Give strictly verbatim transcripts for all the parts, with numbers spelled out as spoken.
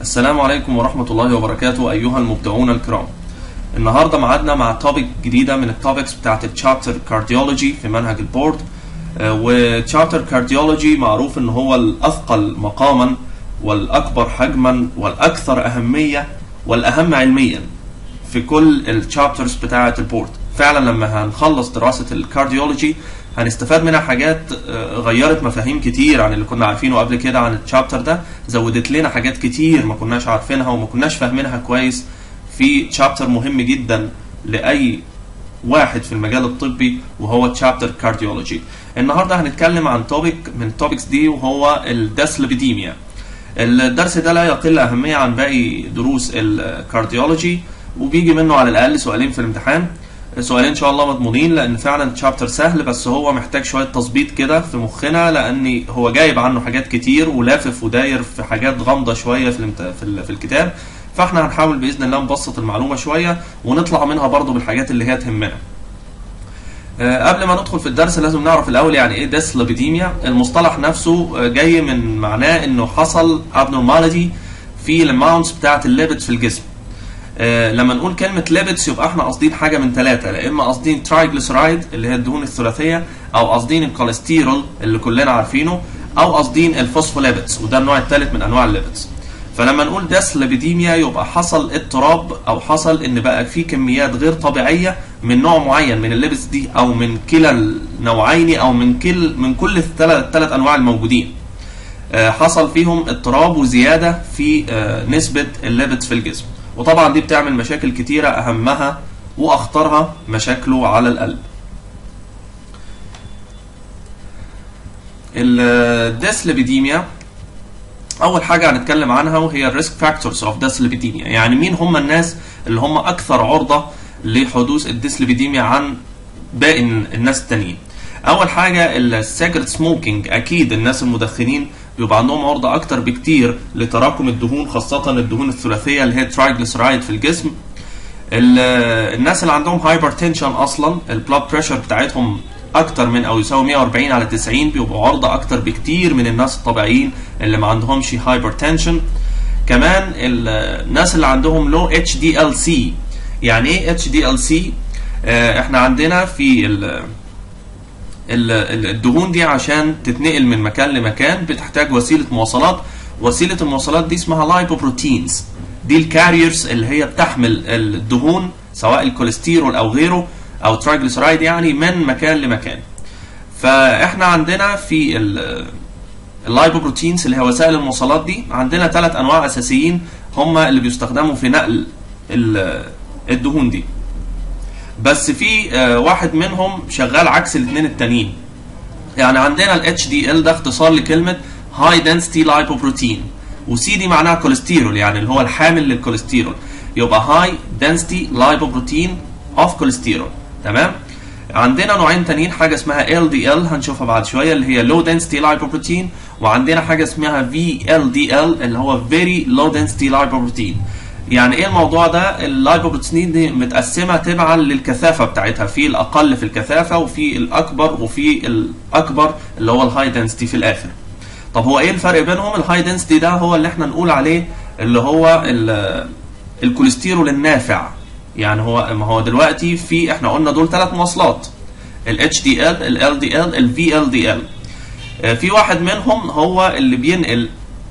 السلام عليكم ورحمة الله وبركاته أيها المبدعون الكرام. النهاردة معادنا مع توبيك جديدة من التوبيكس بتاعت الشابتر كارديولوجي في منهج البورد. وشابتر كارديولوجي معروف ان هو الأثقل مقاما والأكبر حجما والأكثر أهمية والأهم علميا في كل الشابترز بتاعت البورد. فعلا لما هنخلص دراسة الكارديولوجي هنستفاد منها حاجات غيرت مفاهيم كتير عن اللي كنا عارفينه قبل كده عن الشابتر ده، زودت لنا حاجات كتير ما كناش عارفينها وما كناش فاهمينها كويس في شابتر مهم جدا لأي واحد في المجال الطبي وهو تشابتر كارديولوجي. النهارده هنتكلم عن توبيك من التوبكس دي وهو الديسليبيديميا. الدرس ده لا يقل أهمية عن باقي دروس الكارديولوجي وبيجي منه على الأقل سؤالين في الامتحان. سؤالين ان شاء الله مضمونين لان فعلا الشابتر سهل، بس هو محتاج شويه تظبيط كده في مخنا لان هو جايب عنه حاجات كتير ولافف وداير في حاجات غامضه شويه في في الكتاب، فاحنا هنحاول باذن الله نبسط المعلومه شويه ونطلع منها برضو بالحاجات اللي هي تهمنا. أه قبل ما ندخل في الدرس لازم نعرف الاول يعني ايه ديسليبيديميا. المصطلح نفسه جاي من معناه انه حصل abnormality في الاماونتس بتاعه الليبيد في الجسم. آه لما نقول كلمة ليبيدز يبقى احنا قاصدين حاجة من ثلاثة، لا اما قاصدين ترايجليسرايد اللي هي الدهون الثلاثية، او قاصدين الكوليسترول اللي كلنا عارفينه، او قاصدين الفوسفوليبيدز وده النوع الثالث من انواع الليبيدز. فلما نقول ديسليبيديميا يبقى حصل اضطراب او حصل ان بقى في كميات غير طبيعية من نوع معين من الليبيدز دي او من كلا النوعين او من كل من كل الثلاث ثلاث انواع الموجودين. آه حصل فيهم اضطراب وزيادة في آه نسبة الليبيدز في الجسم. وطبعا دي بتعمل مشاكل كتيرة أهمها وأخطرها مشاكله على القلب. الديسليبيديميا أول حاجة هنتكلم عنها وهي الريسك فاكتورز اوف ديسليبيديميا، يعني مين هم الناس اللي هم أكثر عرضة لحدوث الديسليبيديميا عن باقي الناس التانيين. أول حاجة السيجرت سموكينج، أكيد الناس المدخنين بيبقى عندهم عرضة أكتر بكتير لتراكم الدهون، خاصة الدهون الثلاثية اللي هي ترايجليسرايد في الجسم. الناس اللي عندهم هايبرتنشن أصلا البلاد بريشر بتاعتهم أكتر من أو يساوي مية وأربعين على تسعين بيبقوا عرضة أكتر بكتير من الناس الطبيعيين اللي ما عندهمش هايبرتنشن. كمان الناس اللي عندهم لو اتش دي ال سي. يعني إيه اتش دي ال سي؟ إحنا عندنا في ال الدهون دي عشان تتنقل من مكان لمكان بتحتاج وسيله مواصلات، وسيله المواصلات دي اسمها لايبوبروتينز. دي الكاريرز اللي هي بتحمل الدهون سواء الكوليسترول او غيره او ترايجليسرايد يعني من مكان لمكان. فاحنا عندنا في اللايبوبروتينز اللي هي وسائل المواصلات دي عندنا ثلاث انواع اساسيين هم اللي بيستخدموا في نقل الدهون دي، بس في واحد منهم شغال عكس الاثنين التانيين. يعني عندنا ال اتش دي ال ده اختصار لكلمة High Density Lipoprotein، وسي دي معناها كوليسترول يعني اللي هو الحامل للكوليسترول، يبقى High Density Lipoprotein of Cholesterol. تمام؟ عندنا نوعين تانيين، حاجة اسمها ال دي ال هنشوفها بعد شوية اللي هي Low Density Lipoprotein، وعندنا حاجة اسمها في ال دي ال اللي هو Very Low Density Lipoprotein. يعني ايه الموضوع ده؟ اللايبوبروتين دي متقسمه تبعا للكثافه بتاعتها، في الاقل في الكثافه وفي الاكبر وفي الاكبر اللي هو الهاي دنسيتي في الاخر. طب هو ايه الفرق بينهم؟ الهاي دنسيتي ده هو اللي احنا نقول عليه اللي هو الكوليسترول النافع. يعني هو ما هو دلوقتي في احنا قلنا دول ثلاث مواصلات، ال اتش دي ال، ال ال دي ال، ال في ال دي ال. في واحد منهم هو اللي بينقل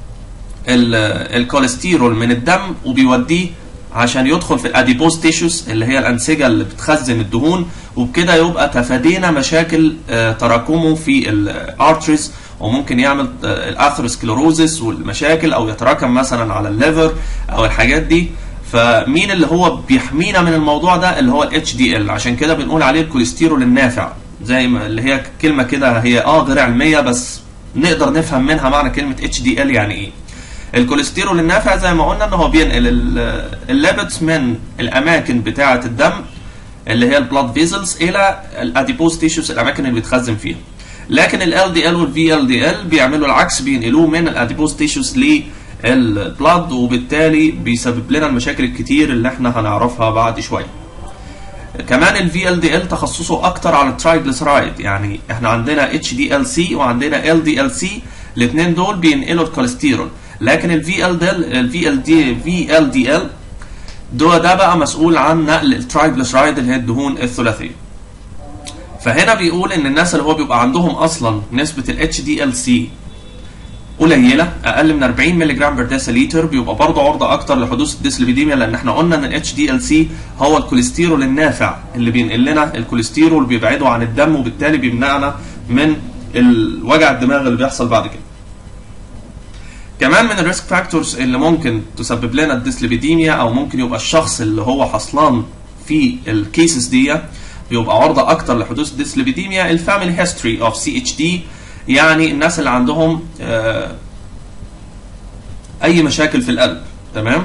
الكوليسترول من الدم وبيوديه عشان يدخل في الاديبوز تيشوز اللي هي الانسجه اللي بتخزن الدهون، وبكده يبقى تفادينا مشاكل تراكمه في الارتريز وممكن يعمل الاثيروسكليروزس والمشاكل او يتراكم مثلا على الليفر او الحاجات دي. فمين اللي هو بيحمينا من الموضوع ده؟ اللي هو الاتش دي ال. عشان كده بنقول عليه الكوليسترول النافع، زي ما اللي هي كلمه كده هي اه غير علميه بس نقدر نفهم منها معنى كلمه اتش دي ال يعني ايه. الكوليسترول النافع زي ما قلنا ان هو بينقل الليبيدز من الاماكن بتاعه الدم اللي هي البلاد فيزلز الى الاديبوز تيشوز الاماكن اللي بيتخزن فيها. لكن ال دي ال وال في ال دي ال بيعملوا العكس، بينقلوه من الاديبوز تيشوز للبلاد، وبالتالي بيسبب لنا المشاكل الكتير اللي احنا هنعرفها بعد شويه. كمان ال في ال دي ال تخصصه اكتر على الترايجليسرايد، يعني احنا عندنا اتش دي ال سي وعندنا ال دي ال سي، الاثنين دول بينقلوا الكوليسترول، لكن الفي ال دي الفي ال دي في ال دي ال ده ده بقى مسؤول عن نقل الترايجليسرايد اللي هي الدهون الثلاثيه. فهنا بيقول ان الناس اللي هو بيبقى عندهم اصلا نسبه الاتش دي ال سي قليله اقل من أربعين مللي جرام بر ديسيليتر بيبقى برضه عرضه اكتر لحدوث الديسليبيديميا، لان احنا قلنا ان الاتش دي ال سي هو الكوليسترول النافع اللي بينقل لنا الكوليسترول اللي بيبعده عن الدم، وبالتالي بيمنعنا من الوجع الدماغ اللي بيحصل بعد كده. كمان من الريسك فاكتورز اللي ممكن تسبب لنا الديسليبيديميا او ممكن يبقى الشخص اللي هو حصلان في الكيسز دي بيبقى عرضه اكتر لحدوث الديسليبيديميا الفاميلي هيستوري اوف سي اتش دي، يعني الناس اللي عندهم آه اي مشاكل في القلب. تمام.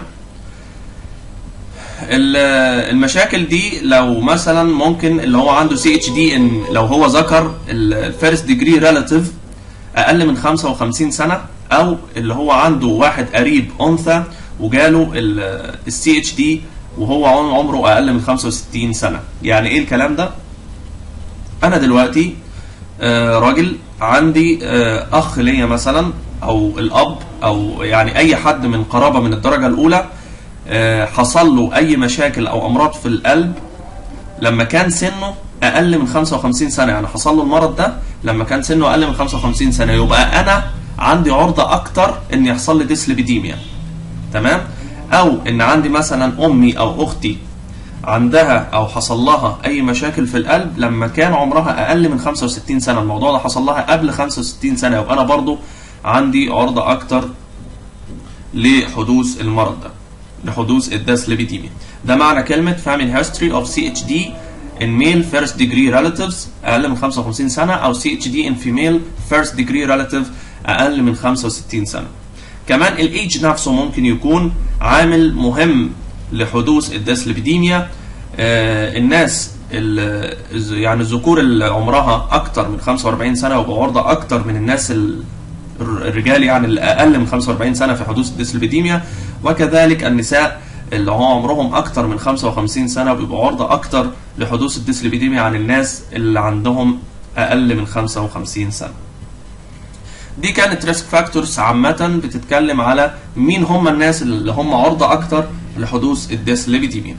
المشاكل دي لو مثلا ممكن اللي هو عنده سي اتش دي ان لو هو ذكر الفيرست ديجري ريلاتيف اقل من خمسة وخمسين سنه، او اللي هو عنده واحد قريب انثى وجاله السي اتش دي وهو عمره اقل من خمسة وستين سنه. يعني ايه الكلام ده؟ انا دلوقتي آه راجل عندي آه اخ ليا مثلا او الاب او يعني اي حد من قرابه من الدرجه الاولى آه حصل له اي مشاكل او امراض في القلب لما كان سنه اقل من خمسة وخمسين سنه، يعني حصل له المرض ده لما كان سنه اقل من خمسة وخمسين سنه، يبقى انا عندي عرضه اكتر ان يحصل لي ديسليبيديميا. تمام. او ان عندي مثلا امي او اختي عندها او حصل لها اي مشاكل في القلب لما كان عمرها اقل من خمسة وستين سنه، الموضوع ده حصل لها قبل خمسة وستين سنه، يبقى انا برضو عندي عرضه اكتر لحدوث المرض ده، لحدوث الديسليبيديميا. ده معنى كلمه family history of سي اتش دي in male first degree relatives اقل من خمسة وخمسين سنه، او سي اتش دي in female first degree relative اقل من خمسة وستين سنه. كمان الايدج نفسه ممكن يكون عامل مهم لحدوث الديسليبيديميا. آه الناس يعني الذكور اللي عمرها اكتر من خمسة وأربعين سنه ويبقوا عرضه اكتر من الناس الرجال يعني اللي اقل من خمسة وأربعين سنه في حدوث الديسليبيديميا، وكذلك النساء اللي هو عمرهم اكتر من خمسة وخمسين سنه بيبقوا عرضه اكتر لحدوث الديسليبيديميا عن الناس اللي عندهم اقل من خمسة وخمسين سنه. دي كانت ريسك فاكتورز عامه بتتكلم على مين هم الناس اللي هم عرضه اكتر لحدوث الديسليبيديميا.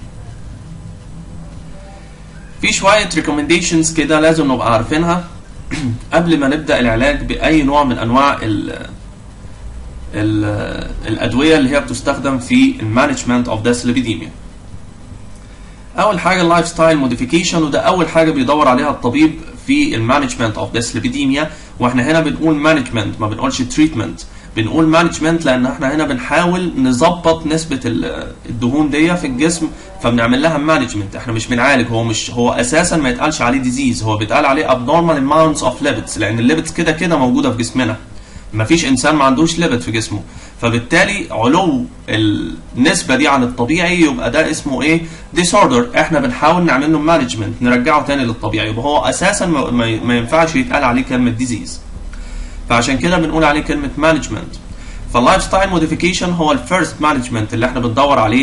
في شويه ريكومنديشنز كده لازم نبقى عارفينها قبل ما نبدا العلاج باي نوع من انواع ال ال الادويه اللي هي بتستخدم في المانجمنت اوف ديسليبيديميا. اول حاجه اللايف ستايل موديفيكيشن، وده اول حاجه بيدور عليها الطبيب في المانجمنت اوف ديسليبيديميا. واحنا هنا بنقول مانجمنت ما بنقولش تريتمنت، بنقول مانجمنت لان احنا هنا بنحاول نظبط نسبه الدهون دي في الجسم، فبنعمل لها مانجمنت. احنا مش بنعالج، هو مش هو اساسا ما يتقالش عليه ديزيز، هو بيتقال عليه abnormal amounts of lipids، لان الليبيدز كده كده موجوده في جسمنا، ما فيش انسان ما عندوش ليبيد في جسمه، فبالتالي علو النسبه دي عن الطبيعي يبقى ده اسمه ايه؟ ديسوردر. احنا بنحاول نعمل له مانجمنت نرجعه تاني للطبيعي، يبقى هو اساسا ما ينفعش يتقال عليه كلمه ديزيز، فعشان كده بنقول عليه كلمه مانجمنت. فاللايف ستايل موديفيكيشن هو الفيرست مانجمنت اللي احنا بندور عليه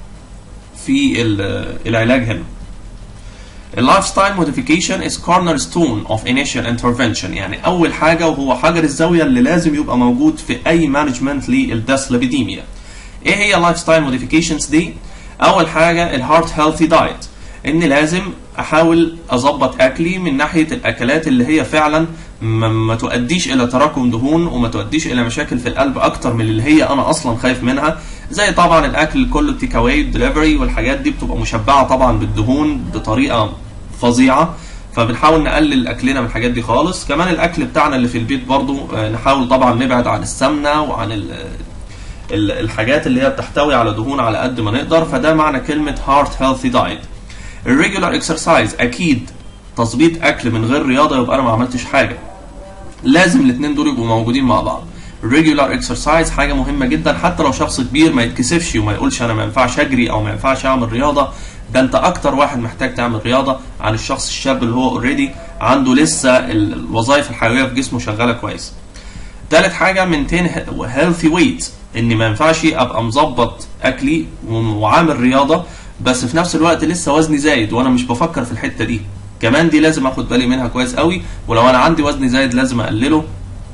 في العلاج هنا. اللايف ستايل موديفيكيشن is cornerstone of initial intervention، يعني اول حاجه وهو حجر الزاويه اللي لازم يبقى موجود في اي مانجمنت للديسليبيديميا. ايه هي اللايف ستايل موديفيكيشنز دي؟ اول حاجه الهارت هيلثي دايت، ان لازم احاول اظبط اكلي من ناحيه الاكلات اللي هي فعلا ما تؤديش الى تراكم دهون وما تؤديش الى مشاكل في القلب اكتر من اللي هي انا اصلا خايف منها، زي طبعا الاكل كله تيك اواي دليفري والحاجات دي بتبقى مشبعه طبعا بالدهون بطريقه فظيعه، فبنحاول نقلل اكلنا من الحاجات دي خالص. كمان الاكل بتاعنا اللي في البيت برضو نحاول طبعا نبعد عن السمنه وعن ال ال الحاجات اللي هي بتحتوي على دهون على قد ما نقدر، فده معنى كلمه هارت هيلثي دايت. الريجولار اكسرسايز، اكيد تظبيط اكل من غير رياضه يبقى انا ما عملتش حاجه، لازم الاثنين دول يبقوا موجودين مع بعض. الريجولار اكسرسايز حاجه مهمه جدا، حتى لو شخص كبير ما يتكسفش وما يقولش انا ما ينفعش اجري او ما ينفعش اعمل رياضه، ده انت اكتر واحد محتاج تعمل رياضه عن الشخص الشاب اللي هو اوريدي عنده لسه الوظائف الحيويه في جسمه شغاله كويس. ثالث حاجه مينتين هيلثي ويت، اني ما ينفعش ابقى مظبط اكلي وعامل رياضه بس في نفس الوقت لسه وزني زايد وانا مش بفكر في الحته دي، كمان دي لازم اخد بالي منها كويس قوي، ولو انا عندي وزن زايد لازم اقلله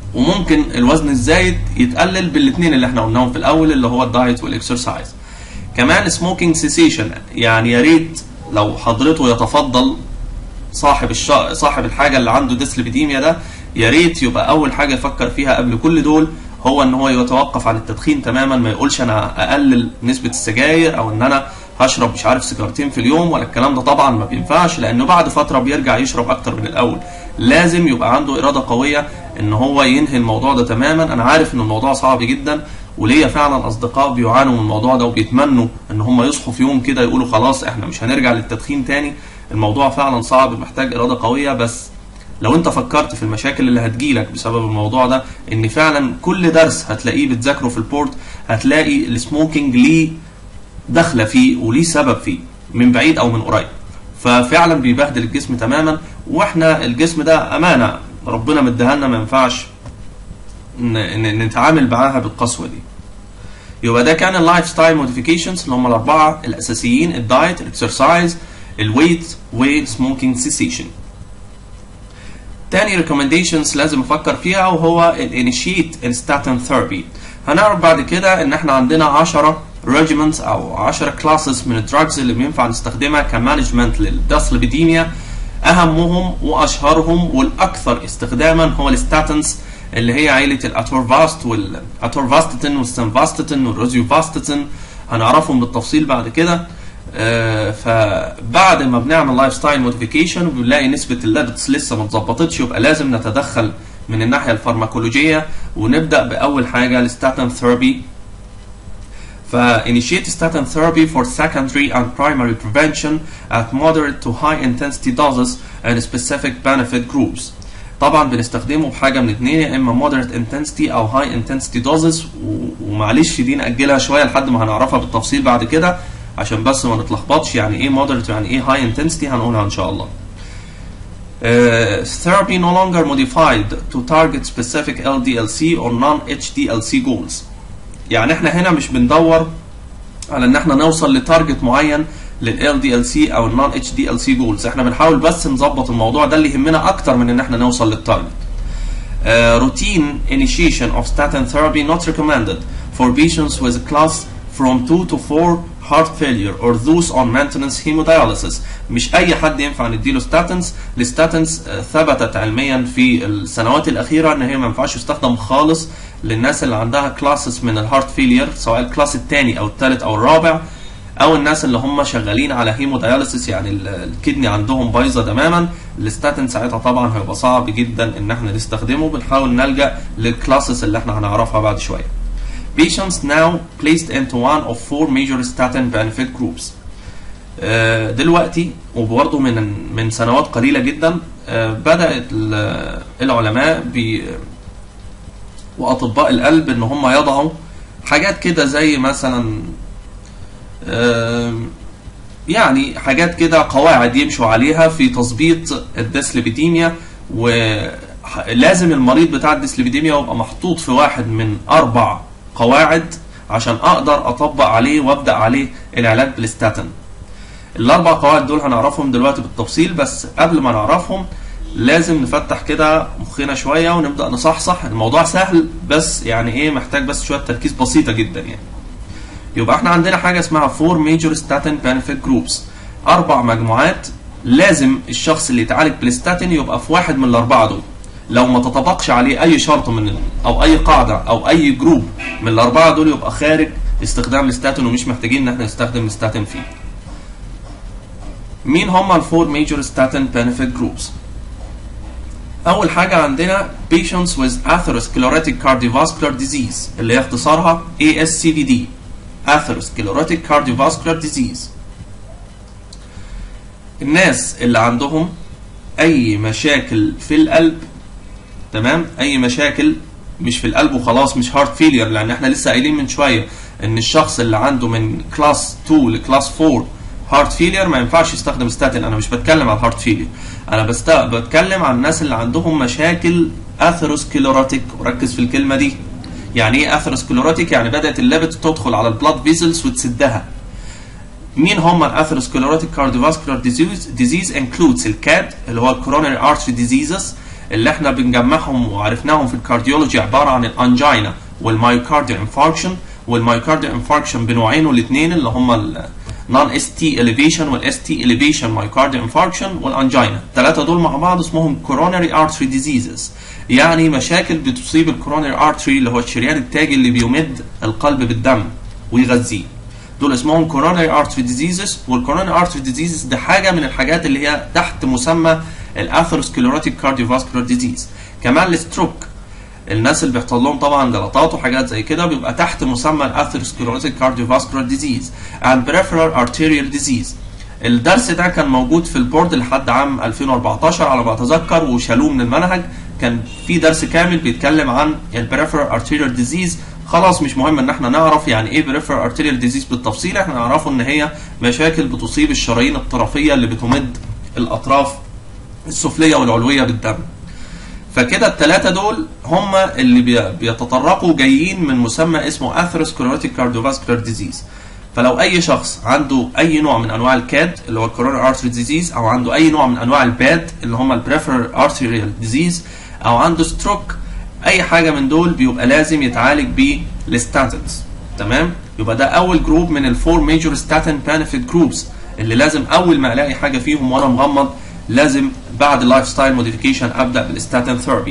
وممكن الوزن الزايد يتقلل بالاثنين اللي احنا قلناهم في الاول اللي هو الدايت والاكسرسايز. كمان سموكينج سيسيشن، يعني يا ريت لو حضرته يتفضل صاحب الش... صاحب الحاجه اللي عنده ديسليبيديميا ده يا ريت يبقى اول حاجه يفكر فيها قبل كل دول هو ان هو يتوقف عن التدخين تماما. ما يقولش انا اقلل نسبه السجاير او ان انا هشرب مش عارف سيجارتين في اليوم ولا الكلام ده، طبعا ما بينفعش، لانه بعد فتره بيرجع يشرب اكتر من الاول. لازم يبقى عنده اراده قويه ان هو ينهي الموضوع ده تماما. انا عارف ان الموضوع صعب جدا، وليا فعلا اصدقاء بيعانوا من الموضوع ده وبيتمنوا ان هم يصحوا في يوم كده يقولوا خلاص احنا مش هنرجع للتدخين تاني. الموضوع فعلا صعب، محتاج اراده قويه. بس لو انت فكرت في المشاكل اللي هتجيلك بسبب الموضوع ده، ان فعلا كل درس هتلاقيه بتذاكره في البورد هتلاقي السموكينج ليه داخله فيه وليه سبب فيه من بعيد او من قريب، ففعلا بيبهدل الجسم تماما. واحنا الجسم ده امانه ربنا مديها لنا، ما ينفعش نتعامل معاها بالقسوه دي. يبقى ده كان اللايف ستايل موديفيكيشنز اللي هم الاربعه الاساسيين: الدايت، الاكسرسايز، الويت، والسموكينج سيسيشن. تاني ريكومنديشنز لازم افكر فيها وهو الانيشيت الستاتين ثيرابي. هنعرف بعد كده ان احنا عندنا عشرة ريجيمنتس او عشرة كلاسز من الدراجز اللي بينفع نستخدمها كمانجمنت للديسليبيديميا. اهمهم واشهرهم والاكثر استخداما هو الستاتينز اللي هي عائله الاتورفاست والاتورفاستاتين والسنفاستاتين والروزيوفاستاتين، هنعرفهم بالتفصيل بعد كده. آه فبعد ما بنعمل لايف ستايل موديفيكيشن وبنلاقي نسبه الليبيدز لسه ما اتظبطتش، يبقى لازم نتدخل من الناحيه الفارماكولوجيه ونبدا باول حاجه الستاتين ثيرابي. فinitiate statin therapy for secondary and primary prevention at moderate to high intensity doses and specific benefit groups. طبعا بنستخدمه بحاجه من اتنين، يا اما moderate intensity او high intensity doses، ومعلش دي ناجلها شويه لحد ما هنعرفها بالتفصيل بعد كده عشان بس ما نتلخبطش يعني ايه moderate يعني ايه high intensity، هنقولها ان شاء الله. Uh, therapy no longer modified to target specific L D L C or non-H D L C goals. يعني احنا هنا مش بندور على ان احنا نوصل لتارجت معين لل L D L C او ال non H D L C goals، احنا بنحاول بس نظبط الموضوع ده اللي يهمنا اكتر من ان احنا نوصل للتارجت. Uh, routine initiation of statin therapy not recommended for patients with class from two to four heart failure or those on maintenance hemodialysis. مش اي حد ينفع نديله ستاتنز. الستاتنز ثبتت علميا في السنوات الاخيره ان هي ما ينفعش تستخدم خالص للناس اللي عندها كلاسز من الهارت فيلير، سواء الكلاس الثاني او الثالث او الرابع، او الناس اللي هم شغالين على هيموداياليسيس يعني الكدني عندهم بايظه تماما. الستاتين ساعتها طبعا هيبقى صعب جدا ان احنا نستخدمه، بنحاول نلجا للكلاسز اللي احنا هنعرفها بعد شويه. Patients now placed into one of four major statin benefit groups. uh, دلوقتي وبرضه من من سنوات قليله جدا uh, بدات العلماء ب واطباء القلب ان هم يضعوا حاجات كده زي مثلا uh, يعني حاجات كده قواعد يمشوا عليها في تظبيط الديسليبيديميا، ولازم المريض بتاع الديسليبيديميا يبقى محطوط في واحد من اربع قواعد عشان اقدر اطبق عليه وابدا عليه العلاج بالستاتين. الاربع قواعد دول هنعرفهم دلوقتي بالتفصيل، بس قبل ما نعرفهم لازم نفتح كده مخنا شويه ونبدا نصحصح. الموضوع سهل بس يعني ايه محتاج بس شويه تركيز بسيطه جدا يعني. يبقى احنا عندنا حاجه اسمها four major statin benefit groups، اربع مجموعات لازم الشخص اللي يتعالج بالستاتين يبقى في واحد من الاربعه دول. لو ما تطبقش عليه اي شرط من او اي قاعده او اي جروب من الاربعه دول يبقى خارج استخدام الستاتين ومش محتاجين ان احنا نستخدم الستاتين فيه. مين هم الفور ميجور ستاتين بنفيت جروبس؟ اول حاجه عندنا patients with atherosclerotic cardiovascular disease اللي هي اختصارها A S C V D، atherosclerotic cardiovascular disease. الناس اللي عندهم اي مشاكل في القلب، تمام، اي مشاكل مش في القلب وخلاص، مش هارت فيلير، لان احنا لسه قايلين من شويه ان الشخص اللي عنده من كلاس اتنين لكلاس اربعة هارت فيلير ما ينفعش يستخدم ستاتين. انا مش بتكلم على الهارت فيلير، انا بست... بتكلم عن الناس اللي عندهم مشاكل اثيروسكليروتيك، وركز في الكلمه دي. يعني ايه اثيروسكليروتيك؟ يعني بدات الليبيد تدخل على البلاد فيزلز وتسدها. مين هم الاثيروسكليروتيك كارديوفاسكولار ديزيز؟ ديزيز انكلودز الكاد اللي هو الكوروناري ارتري ديزيزز، اللي احنا بنجمعهم وعرفناهم في الكارديولوجي عباره عن الانجينا والمايوكارديال انفاركشن. والمايوكارديال انفاركشن بنوعين الاثنين اللي هم النون اس تي اليفيشن والاس تي اليفيشن مايوكارديال انفاركشن والانجينا. الثلاثه دول مع بعض اسمهم كوروناري ارتري ديزيزز، يعني مشاكل بتصيب الكوروناري ارتري اللي هو الشريان التاجي اللي بيمد القلب بالدم ويغذيه. دول اسمهم كوروناري ارتري ديزيزز. والكوروناري ارتري ديزيزز ده حاجه من الحاجات اللي هي تحت مسمى الاثيروسكليروتيك كارديوفاسكولار ديزيز. كمان الستروك، الناس اللي بيحصل لهم طبعا جلطات وحاجات زي كده بيبقى تحت مسمى الاثيروسكليروتيك كارديوفاسكولار ديزيز and peripheral arterial disease. الدرس ده كان موجود في البورد لحد عام ألفين وأربعتاشر على ما اتذكر وشالوه من المنهج. كان في درس كامل بيتكلم عن البريفرال ارتيريال ديزيز. خلاص مش مهم ان احنا نعرف يعني ايه بريفرال ارتيريال ديزيز بالتفصيل، احنا نعرفه ان هي مشاكل بتصيب الشرايين الطرفيه اللي بتمد الاطراف السفليه والعلويه بالدم. فكده الثلاثه دول هم اللي بيتطرقوا جايين من مسمى اسمه اثيروسكليروتيك كارديوفاسكولار ديزيز. فلو اي شخص عنده اي نوع من انواع الكاد اللي هو الكوروناري ارتري ديزيز، او عنده اي نوع من انواع الباد اللي هم البريفرال ارتيريال ديزيز، او عنده ستروك، اي حاجه من دول بيبقى لازم يتعالج بالستاتينز. تمام؟ يبقى ده اول جروب من الفور ميجور ستاتين بنفيت جروبس اللي لازم اول ما الاقي حاجه فيهم وانا مغمض لازم بعد اللايف ستايل موديفيكيشن ابدا بالستاتين ثيرابي.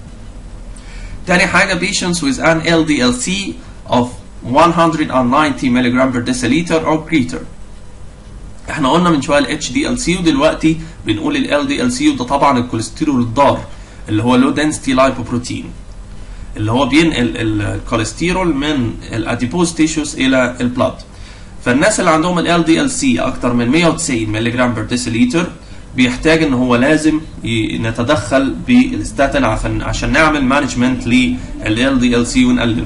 تاني حاجه patients with an L D L C of one hundred ninety milligrams per deciliter or greater. احنا قلنا من شويه ال H D L C ودلوقتي بنقول ال L D L C، وده طبعا الكوليسترول الضار اللي هو low density lipoprotein اللي هو بينقل الكوليسترول من الاديبوز تيشوز الى البلاد. فالناس اللي عندهم ال L D L C اكتر من مية وتسعين ملغ بر ديسيليتر بيحتاج ان هو لازم نتدخل بالستاتين عشان عشان نعمل مانجمنت لل L D L C ونقلله.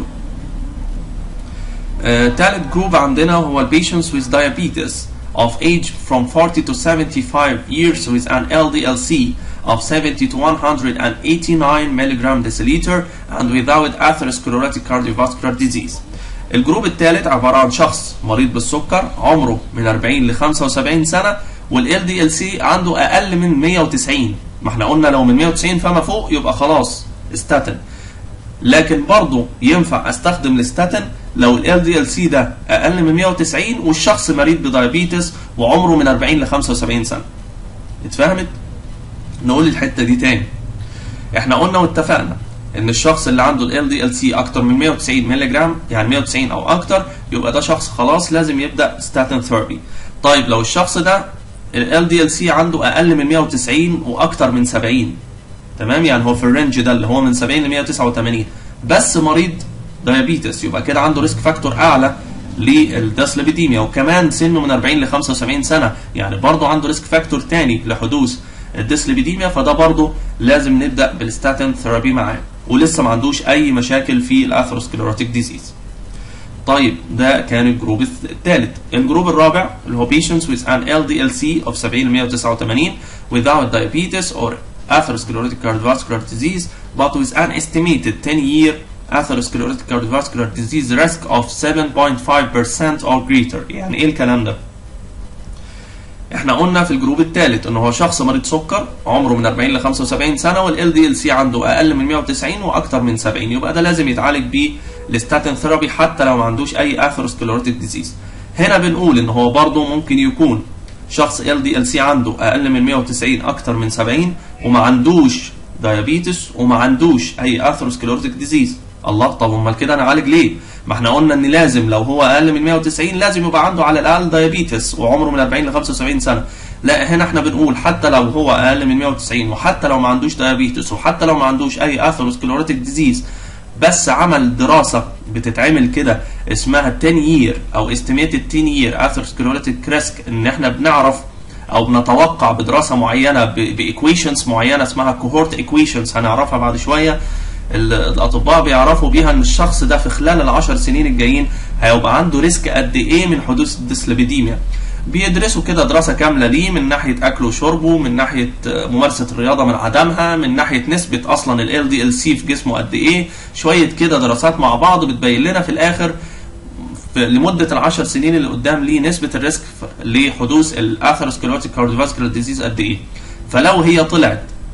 ثالث uh, جروب عندنا هو ال patients with diabetes of age from forty to seventy-five years with an L D L C of seventy to one hundred eighty-nine milligrams deciliter and without atherosclerotic cardiovascular disease. الجروب الثالث عبارة عن شخص مريض بالسكر عمره من أربعين ل خمسة وسبعين سنة وال L D L C عنده أقل من مية وتسعين. ما احنا قلنا لو من مية وتسعين فما فوق يبقى خلاص ستاتين، لكن برضه ينفع استخدم الستاتين لو ال L D L C ده أقل من مية وتسعين والشخص مريض بدايابيتس وعمره من أربعين ل خمسة وسبعين سنة. اتفهمت؟ نقول الحته دي تاني. احنا قلنا واتفقنا ان الشخص اللي عنده ال L D L C اكتر من مية وتسعين ملغ، يعني مية وتسعين او اكتر، يبقى ده شخص خلاص لازم يبدا ستاتين ثيرابي. طيب لو الشخص ده ال L D L C عنده اقل من مية وتسعين واكتر من سبعين، تمام؟ يعني هو في الرينج ده اللي هو من سبعين ل مية وتسعة وتمانين بس مريض دايابيتس، يبقى كده عنده ريسك فاكتور اعلى للديسليبيديميا، وكمان سنه من أربعين ل خمسة وسبعين سنه، يعني برضه عنده ريسك فاكتور تاني لحدوث الديسليبيديميا، فده برضه لازم نبدا بالستاتين ثيرابي معاه، ولسه ما عندوش اي مشاكل في الاثيروسكليروتيك ديزيز. طيب ده كان الجروب الثالث. الجروب الرابع اللي هو patients with an L D L C of سبعين ل مية وتسعة وتمانين without diabetes or atherosclerotic cardiovascular disease but with an estimated ten year atherosclerotic cardiovascular disease risk of seven point five percent or greater. يعني ايه الكلام ده؟ احنا قلنا في الجروب الثالث ان هو شخص مريض سكر عمره من أربعين ل خمسة وسبعين سنه وال L D L C عنده اقل من مية وتسعين واكتر من سبعين، يبقى ده لازم يتعالج بيه الستاتين ثيرابي حتى لو ما عندوش اي اثيروسكليروتيك ديزيز. هنا بنقول ان هو برضه ممكن يكون شخص L D L C عنده اقل من مية وتسعين اكتر من سبعين وما عندوش دايابيتس وما عندوش اي اثيروسكليروتيك ديزيز. الله، طب امال كده نعالج ليه؟ ما احنا قلنا ان لازم لو هو اقل من مية وتسعين لازم يبقى عنده على الاقل دايابيتس وعمره من أربعين ل خمسة وسبعين سنه. لا، هنا احنا بنقول حتى لو هو اقل من مية وتسعين وحتى لو ما عندوش دايابيتس وحتى لو ما عندوش اي اثيروسكليروتيك ديزيز، بس عمل دراسه بتتعمل كده اسمها ten year او estimated ten year atherosclerotic risk، ان احنا بنعرف او بنتوقع بدراسه معينه بايكويشنز معينه اسمها كوهورت ايكويشنز هنعرفها بعد شويه. الاطباء بيعرفوا بيها ان الشخص ده في خلال العشر سنين الجايين هيبقى عنده ريسك قد ايه من حدوث الديسليبيديميا. بيدرسوا كده دراسه كامله ليه، من ناحيه اكله وشربه، من ناحيه ممارسه الرياضه من عدمها، من ناحيه نسبه اصلا ال L D L C في جسمه قد ايه، شويه كده دراسات مع بعض بتبين لنا في الاخر في لمده العشر سنين اللي قدام ليه نسبه الريسك لحدوث الاثيروسكليروتيك كارديوفاسكولار ديزيز قد ايه. فلو هي طلعت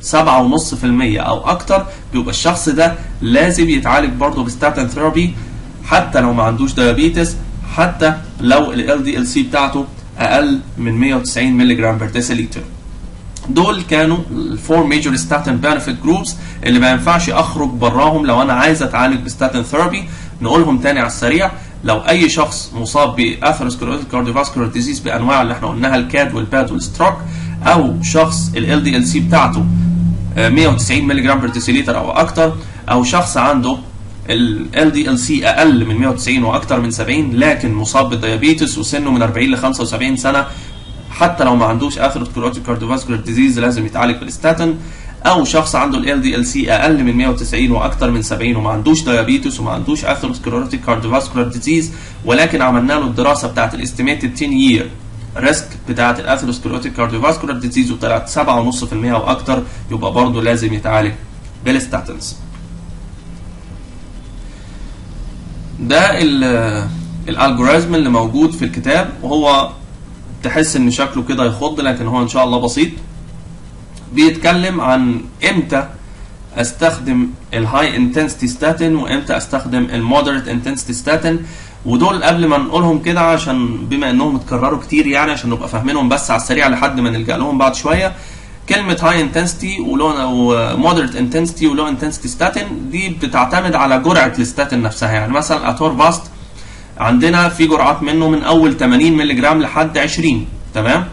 سبعة ونص في المية او اكتر، بيبقى الشخص ده لازم يتعالج برضه بستاتين ثيرابي حتى لو ما عندوش دايابيتس، حتى لو ال إل دي إل سي بتاعته اقل من مية وتسعين مللي جرام بر ديسيليتر. دول كانوا الفور ميجور ستاتين بنفيت جروبس اللي ما ينفعش اخرج براهم لو انا عايز اتعالج بستاتين ثيرابي. نقولهم تاني على السريع. لو اي شخص مصاب باثيروسكليروتيك كارديوفاسكولار ديزيز بانواع اللي احنا قلناها الكاد والباد والستروك، او شخص ال إل دي إل سي بتاعته مية وتسعين مللي جرام بر ديسيليتر او اكتر، او شخص عنده ال إل دي إل سي اقل من مية وتسعين واكتر من سبعين لكن مصاب بالديابيتس وسنه من أربعين ل خمسة وسبعين سنه، حتى لو ما عندوش اثيروسكليروتيك كارديوفاسكولار ديزيز لازم يتعالج بالستاتين. او شخص عنده ال إل دي إل سي اقل من مية وتسعين واكتر من سبعين وما عندوش دايابيتس وما عندوش اثيروسكليروتيك كارديوفاسكولار ديزيز، ولكن عملنا له الدراسه بتاعت الاستيميتد عشرة يير ريسك بتاعت الاثيروسكليروتيك كارديوفاسكولار ديزيز وطلعت سبعة ونص في المية واكتر، يبقى برضه لازم يتعالج بالستاتينز. ده الالجوريزم اللي موجود في الكتاب، وهو تحس ان شكله كده يخض لكن هو ان شاء الله بسيط. بيتكلم عن امتى استخدم الهاي انتنسيتي ستاتين وامتى استخدم المودريت انتنسيتي ستاتين، ودول قبل ما نقولهم كده عشان بما انهم اتكرروا كتير يعني عشان نبقى فاهمينهم بس على السريع لحد ما نلجأ لهم بعد شويه. كلمه هاي انتنسيتي ومودريت انتنسيتي ولو انتنسيتي ستاتين دي بتعتمد على جرعه الستاتين نفسها. يعني مثلا اتورفاست عندنا في جرعات منه من اول ثمانين مللي جرام لحد عشرين، تمام؟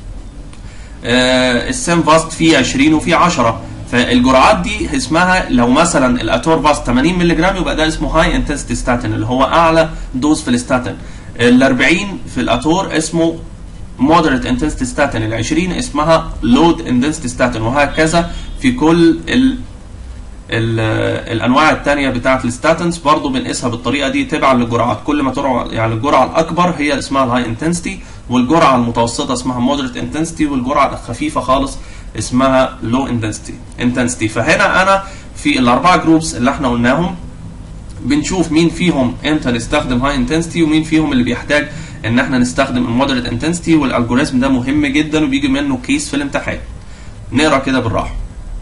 آه السيمفاست فيه عشرين وفيه عشرة، فالجرعات دي اسمها لو مثلا الاتورفاست ثمانين مللي جرام يبقى ده اسمه هاي انتنسيتي ستاتين اللي هو اعلى دوز في الستاتين. ال أربعين في الاتور اسمه مودريت انتنسيتي ستاتين، ال عشرين اسمها لود انتنسيتي ستاتين، وهكذا في كل ال ال الانواع الثانيه بتاعه الستاتنز برضه بنقيسها بالطريقه دي تبعا للجرعات. كل ما ترعى يعني الجرعه الاكبر هي اسمها الهاي انتنسيتي، والجرعه المتوسطه اسمها مودريت انتنسيتي، والجرعه الخفيفه خالص اسمها لو انتنسيتي انتنسيتي. فهنا انا في الاربعه جروبس اللي احنا قلناهم بنشوف مين فيهم امتى نستخدم هاي انتنسيتي ومين فيهم اللي بيحتاج ان احنا نستخدم المودريت انتنسيتي، والالجوريزم ده مهم جدا وبيجي منه كيس في الامتحان. نقرا كده بالراحه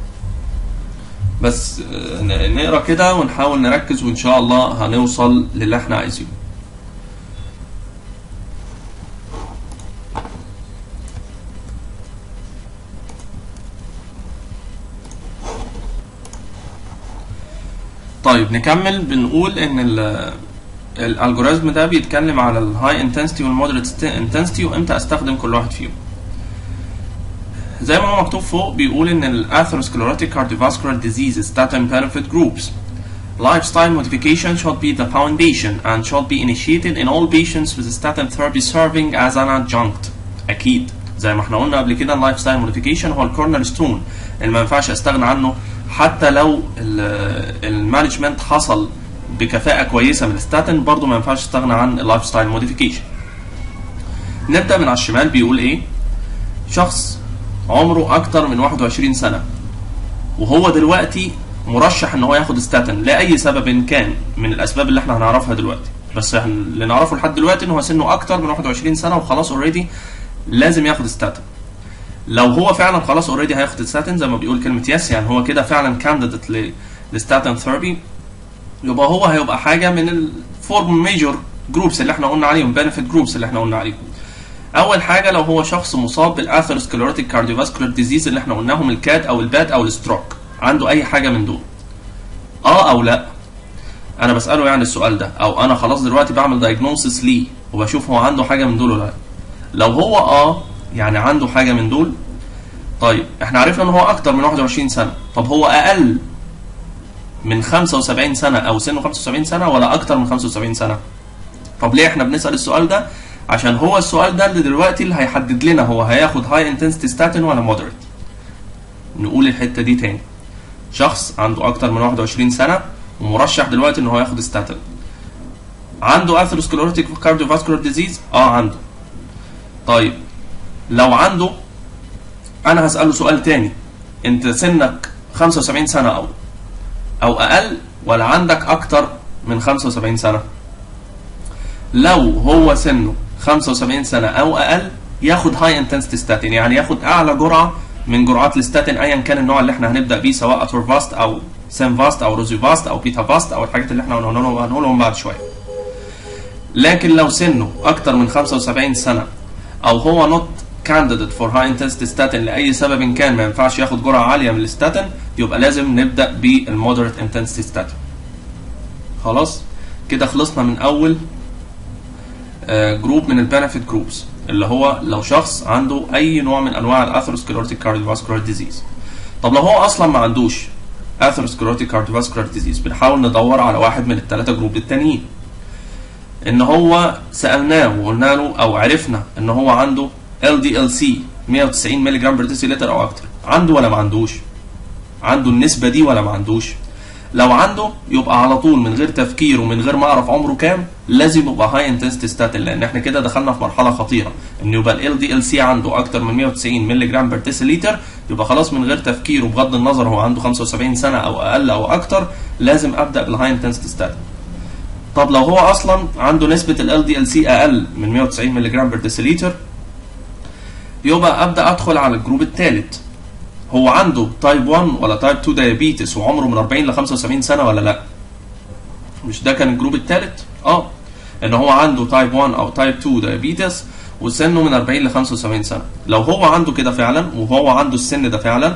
بس، نقرا كده ونحاول نركز وان شاء الله هنوصل للي احنا عايزينه. طيب نكمل. بنقول ان الالجوريزم ده بيتكلم على الهاي انتنسيتي والمودريت انتنسيتي وامتى استخدم كل واحد فيهم. زي ما هو مكتوب فوق بيقول ان الاثيروسكليروتيك كارديوفاسكولار ديزيز statin benefit groups lifestyle modification should be the foundation and should be initiated in all patients with statin therapy serving as an adjunct. اكيد زي ما احنا قلنا قبل كده اللايف ستايل موديفيكيشن هو الكورنر ستون اللي ما ينفعش استغنى عنه حتى لو المانجمنت حصل بكفاءه كويسه من الستاتين، برضه ما ينفعش استغنى عن اللايف ستايل موديفيكيشن. نبدا من على الشمال. بيقول ايه؟ شخص عمره اكتر من واحد وعشرين سنه وهو دلوقتي مرشح ان هو ياخد ستاتين لاي سبب كان من الاسباب اللي احنا هنعرفها دلوقتي، بس احنا اللي نعرفه لحد دلوقتي ان هو سنه اكتر من واحد وعشرين سنه وخلاص اوريدي لازم ياخد ستاتين. لو هو فعلا خلاص اوريدي هياخد ستاتين زي ما بيقول كلمه يس، يعني هو كده فعلا كانديديت للستاتين ثيرابي، يبقى هو هيبقى حاجه من الفور ميجور جروبس اللي احنا قلنا عليهم، بنفيت جروبس اللي احنا قلنا عليهم. اول حاجه لو هو شخص مصاب بالاثيروسكليروتيك كارديوفاسكولار ديزيز اللي احنا قلناهم الكاد او الباد او الستروك، عنده اي حاجه من دول اه او لا؟ انا بساله يعني السؤال ده، او انا خلاص دلوقتي بعمل دايجنوسيس ليه وبشوف هو عنده حاجه من دول ولا لا. لو هو اه يعني عنده حاجه من دول، طيب احنا عرفنا ان هو اكتر من واحد وعشرين سنه، طب هو اقل من خمسة وسبعين سنه او سنه خمسة وسبعين سنه ولا اكتر من خمسة وسبعين سنه؟ طب ليه احنا بنسال السؤال ده؟ عشان هو السؤال ده اللي دلوقتي اللي هيحدد لنا هو هياخد هاي انتنسيتي ستاتين ولا مودريت. نقول الحته دي تاني. شخص عنده اكتر من واحد وعشرين سنه ومرشح دلوقتي ان هو ياخد ستاتين. عنده اثيروسكليروتيك كارديوفاسكولار ديزيز؟ اه عنده. طيب لو عنده انا هساله سؤال تاني، انت سنك خمسة وسبعين سنه او او اقل ولا عندك اكتر من خمسة وسبعين سنه؟ لو هو سنه خمسة وسبعين سنه او اقل ياخد هاي انتنسيتي ستاتين، يعني ياخد اعلى جرعه من جرعات الستاتين ايا كان النوع اللي احنا هنبدا بيه، سواء اتورفاست او سيمفاست او روزيفاست او بيتافاست او الحاجات اللي احنا هنقولهم بعد شويه. لكن لو سنه اكتر من خمسة وسبعين سنه او هو نوت candidate for high intensity statin لاي سبب كان ما ينفعش ياخد جرعه عاليه من الستاتين، يبقى لازم نبدا بالمودريت intensity statin. خلاص كده خلصنا من اول جروب من البنفيت جروبس، اللي هو لو شخص عنده اي نوع من انواع الاثيروسكليروتيك كارديوفاسكولار ديزيز. طب لو هو اصلا ما عندوش اثيروسكليروتيك كارديوفاسكولار ديزيز، بنحاول ندور على واحد من الثلاثه جروب التانيين. ان هو سالناه وقلنا له او عرفنا ان هو عنده ال دي ال سي مية وتسعين مللي جرام بر ديسيلتر او اكتر، عنده ولا ما عندوش؟ عنده النسبه دي ولا ما عندوش؟ لو عنده يبقى على طول من غير تفكير ومن غير ما اعرف عمره كام لازم يبقى هاي انتنسيتي ستاتين، لان احنا كده دخلنا في مرحله خطيره، ان يبقى ال دي ال سي عنده اكتر من مية وتسعين مللي جرام بر ديسيلتر، يبقى خلاص من غير تفكير وبغض النظر هو عنده خمسة وسبعين سنه او اقل او اكتر لازم ابدا بالهاي انتنسيتي ستاتين. طب لو هو اصلا عنده نسبه ال دي ال سي اقل من مية وتسعين مللي جرام بر ديسيلتر، يبقى ابدا ادخل على الجروب الثالث. هو عنده تايب واحد ولا تايب اتنين دايابيتس وعمره من أربعين ل خمسة وسبعين سنه ولا لا؟ مش ده كان الجروب الثالث؟ اه ان هو عنده تايب واحد او تايب اتنين دايابيتس وسنه من أربعين ل خمسة وسبعين سنه. لو هو عنده كده فعلا وهو عنده السن ده فعلا،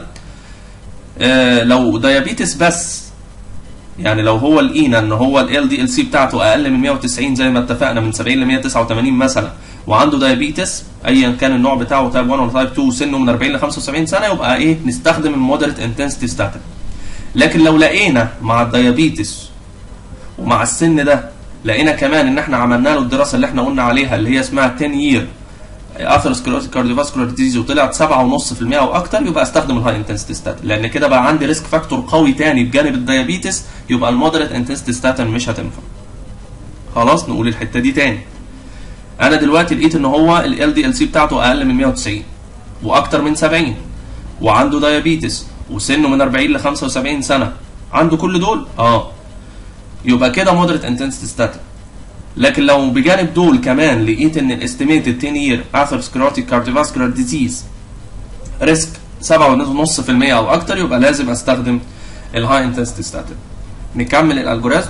آه لو دايابيتس بس، يعني لو هو لقينا ان هو ال دي ال سي بتاعته اقل من مية وتسعين زي ما اتفقنا من سبعين ل مية وتسعة وتمانين مثلا، وعنده دايابيتس ايا كان النوع بتاعه تايب واحد ولا تايب اتنين وسنه من أربعين ل خمسة وسبعين سنه، يبقى ايه؟ نستخدم المودريت انتنسيتي ستاتين. لكن لو لقينا مع الدايابيتس ومع السن ده لقينا كمان ان احنا عملنا له الدراسه اللي احنا قلنا عليها اللي هي اسمها عشرة يير اثيروسكليروتيك كارديوفاسكولار ديزيز وطلعت سبعة فاصلة خمسة بالمية او اكتر، يبقى استخدم الهاي انتنسيتي ستاتين، لان كده بقى عندي ريسك فاكتور قوي تاني بجانب الدايابيتس، يبقى المودريت انتنسيتي ستاتين مش هتنفع. خلاص نقول الحته دي تاني. انا دلوقتي لقيت ان هو ال دي ال سي بتاعته اقل من مية وتسعين واكتر من سبعين وعنده دايابيتس وسنه من أربعين ل خمسة وسبعين سنه، عنده كل دول؟ اه يبقى كده مودريت انتنسيتي ستاتين. لكن لو بجانب دول كمان لقيت ان الاستيميتد عشرة يير اثيروسكليروتيك كارديوفاسكولار ديزيز ريسك سبعة فاصلة خمسة بالمية او اكتر، يبقى لازم استخدم الهاي انتنسيتي ستاتين. نكمل الالجوريزم.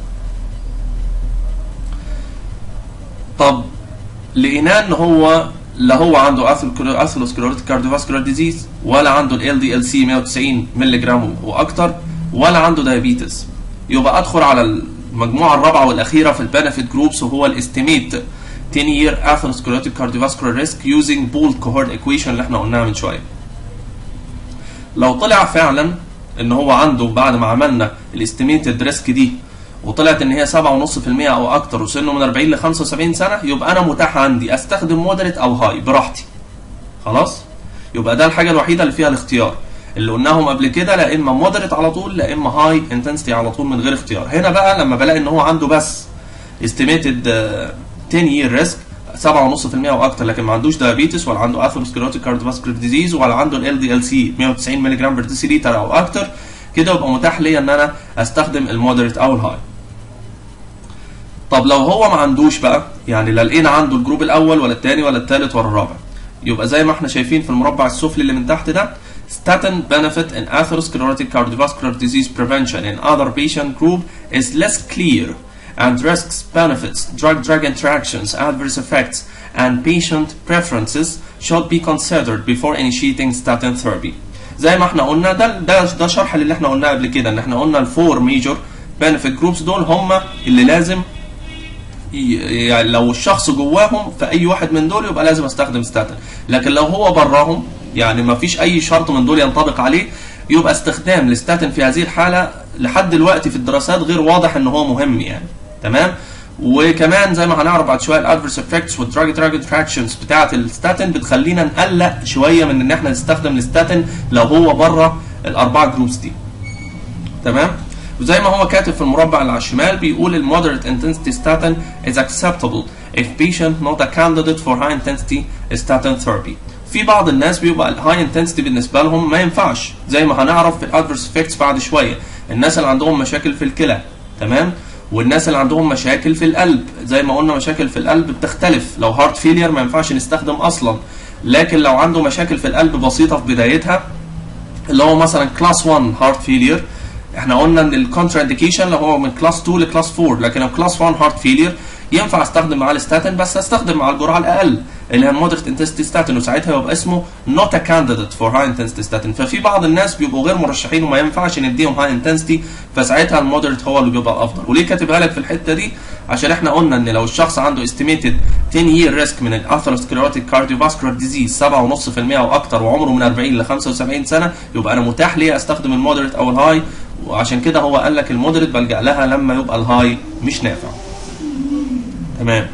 طب لقيناه ان هو لا هو عنده اثيروسكليروتيك كارديوفاسكولار ديزيز ولا عنده ال دي ال سي مية وتسعين مللي جرام واكتر ولا عنده دايابيتس، يبقى ادخل على المجموعه الرابعه والاخيره في البنفيت جروبس، وهو الاستيميت عشرة يير اثيروسكليروتيك كارديوفاسكولار ريسك يوزنج بولد كوهورت ايكويشن اللي احنا قلناها من شويه. لو طلع فعلا ان هو عنده بعد ما عملنا الاستيميتد ريسك دي وطلعت ان هي سبعة فاصلة خمسة بالمية او اكتر وسنه من أربعين ل خمسة وسبعين سنه، يبقى انا متاح عندي استخدم مودريت او هاي براحتي. خلاص؟ يبقى ده الحاجه الوحيده اللي فيها الاختيار اللي قلناهم قبل كده، لا اما مودريت على طول لا اما هاي انتنسيتي على طول من غير اختيار. هنا بقى لما بلاقي ان هو عنده بس استيميتد عشرة يير ريسك سبعة فاصلة خمسة بالمية او اكتر، لكن ما عندوش دايابيتس ولا عنده اثيروسكليروتيك كارديوفاسكولار ديزيز ولا عنده ال دي ال سي مية وتسعين مللي جرام بر ديسيلتر او اكتر، كده يبقى متاح ليا ان انا استخدم المودريت او الهاي. طب لو هو ما عندوش بقى، يعني لا لقينا عنده الجروب الاول ولا الثاني ولا الثالث ولا الرابع، يبقى زي ما احنا شايفين في المربع السفلي اللي من تحت ده، statin benefit in atherosclerotic cardiovascular disease prevention in other patient group is less clear, and risks, benefits, drug-drug interactions, adverse effects, and patient preferences should be considered before initiating statin therapy. زي ما احنا قلنا ده ده ده شرح اللي احنا قلناه قبل كده، ان احنا قلنا الفور ميجور benefit groups دول هم اللي لازم، يعني لو الشخص جواهم في اي واحد من دول يبقى لازم استخدم ستاتين، لكن لو هو براهم يعني ما فيش اي شرط من دول ينطبق عليه، يبقى استخدام الستاتين في هذه الحاله لحد دلوقتي في الدراسات غير واضح ان هو مهم يعني. تمام؟ وكمان زي ما هنعرف بعد شويه الادفيرس افكتس والدراج دراج انتراكشنز بتاعه الستاتين بتخلينا نقلق شويه من ان احنا نستخدم الستاتين لو هو بره الاربعه جروبس دي. تمام؟ وزي ما هو كاتب في المربع اللي على الشمال بيقول المودريت intensity statin is acceptable if patient not a candidate for high intensity statin therapy. في بعض الناس بيبقى الهاي انتنسيتي بالنسبه لهم ما ينفعش، زي ما هنعرف في الادفيرس افكتس بعد شويه، الناس اللي عندهم مشاكل في الكلى، تمام؟ والناس اللي عندهم مشاكل في القلب، زي ما قلنا مشاكل في القلب بتختلف، لو هارت فيلير ما ينفعش نستخدم اصلا لكن لو عنده مشاكل في القلب بسيطه في بدايتها، اللي هو مثلا كلاس واحد هارت فيلير، احنا قلنا ان الكونترا انديكيشن لو هو من كلاس اتنين لكلاس اربعة، لكن لو كلاس واحد هارت فيلير ينفع استخدم معاه الستاتين، بس استخدم مع الجرعه الاقل اللي هي مودريت انتنسيتي ستاتين، وساعتها يبقى اسمه نوت ا كانديديت فور هاي انتنسيتي ستاتين. ففي بعض الناس بيبقوا غير مرشحين وما ينفعش نديهم هاي انتنسيتي، فساعتها المودريت هو اللي بيبقى الافضل. وليه كاتبها لك في الحته دي؟ عشان احنا قلنا ان لو الشخص عنده استيميتد عشرة يير ريسك من الاثيروسكليروتيك كارديوفاسكولار ديزيز سبعة فاصلة خمسة بالمية او اكتر، وعمره من أربعين ل خمسة وسبعين سنه، يبقى انا متاح لي استخدم المودريت او الهاي، وعشان كده هو قال لك المودريت بلجأ لها لما يبقى الهاي مش نافع. تمام.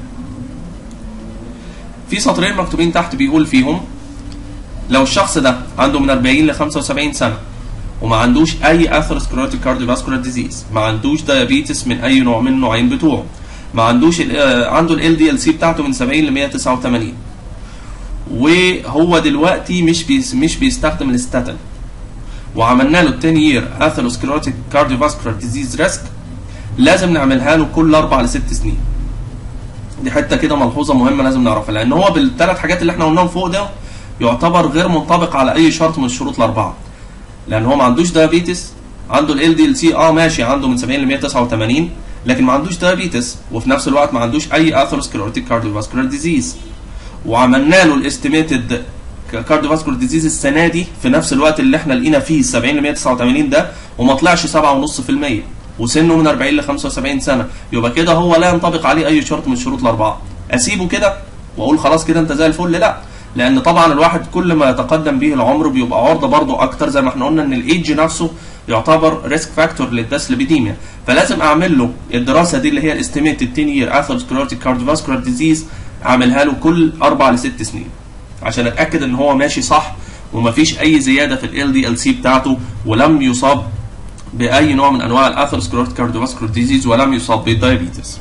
في سطرين مكتوبين تحت بيقول فيهم لو الشخص ده عنده من أربعين ل خمسة وسبعين سنه وما عندوش اي اثيروسكليروتيك كارديوفاسكولار ديزيز، ما عندوش دايابيتس من اي نوع من النوعين بتوعه، ما عندوش عنده ال دي ال سي بتاعته من سبعين ل مية وتسعة وتمانين، وهو دلوقتي مش بيس مش بيستخدم الستاتين، وعملنا له عشرة يير اثيروسكليروتيك كارديوفاسكولار ديزيز ريسك، لازم نعملها له كل اربع لست سنين. دي حته كده ملحوظه مهمه لازم نعرفها، لان هو بالثلاث حاجات اللي احنا قلناهم فوق ده يعتبر غير منطبق على اي شرط من الشروط الاربعه، لان هو ما عندوش دايابيتس، عنده ال دي ال سي اه ماشي عنده من سبعين ل مية وتسعة وتمانين، لكن ما عندوش دايابيتس، وفي نفس الوقت ما عندوش اي اثيروسكليروتيك كارديوفاسكولار ديزيز. وعملنا له الاستيميتد كارديوفاسكولار ديزيز السنه دي في نفس الوقت اللي احنا لقينا فيه سبعين ل مية وتسعة وتمانين ده، وما طلعش سبعة فاصلة خمسة بالمية، وسنه من أربعين ل خمسة وسبعين سنه، يبقى كده هو لا ينطبق عليه اي شرط من الشروط الاربعه. اسيبه كده واقول خلاص كده انت زي الفل؟ لا، لان طبعا الواحد كل ما يتقدم به العمر بيبقى عرضه برضه اكتر، زي ما احنا قلنا ان الايدج نفسه يعتبر ريسك فاكتور للديسليبيديميا، فلازم اعمل له الدراسه دي اللي هي الاستيميتد عشرة يير اثيروسكليروتيك كارديوفاسكولار ديزيز، اعملها له كل اربع لست سنين عشان اتاكد ان هو ماشي صح ومفيش اي زياده في ال دي ال سي بتاعته، ولم يصاب باي نوع من انواع الاثيروسكليروتيك كارديوفاسكولار ديزيز، ولم يصاب بالدايابيتس.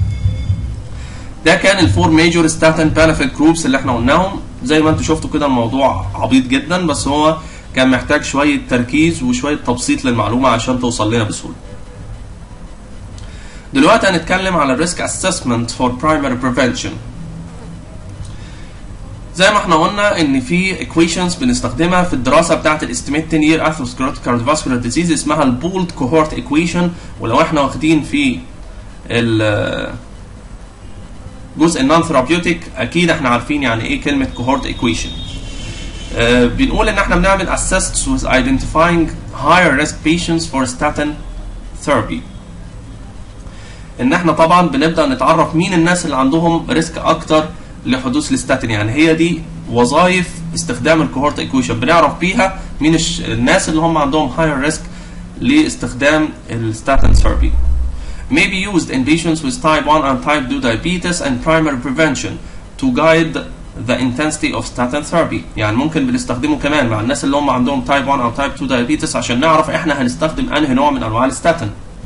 ده كان الفور ميجور ستاتين بنفيت جروبس اللي احنا قلناهم. زي ما انتم شفتوا كده الموضوع عبيط جدا، بس هو كان محتاج شويه تركيز وشويه تبسيط للمعلومه عشان توصل لنا بسهوله. دلوقتي هنتكلم على الريسك اسسمنت فور برايمري بريفنشن. زي ما احنا قلنا ان في equations بنستخدمها في الدراسه بتاعه الاستيميت عشرة يير اثيروسكليروتيك كارديوفاسكولار ديزيز اسمها البولد كوهورت equation، ولو احنا واخدين في الجزء النون ثيرابيوتيك اكيد احنا عارفين يعني ايه كلمه كوهورت equation. آه بنقول ان احنا بنعمل assist with identifying higher risk patients for statin therapy. ان احنا طبعا بنبدا نتعرف مين الناس اللي عندهم ريسك اكتر لحدوث الستاتين، يعني هي دي وظائف استخدام الكوهورت ايكويشن، بنعرف بيها مين الناس اللي هم عندهم هاير ريسك لاستخدام الستاتين ثيرابي. may be used in patients with type one and type two diabetes and primary prevention to guide the intensity of statin therapy. يعني ممكن بنستخدمه كمان مع الناس اللي هم عندهم type one او type two diabetes عشان نعرف احنا هنستخدم انهي نوع من انواع الستاتين.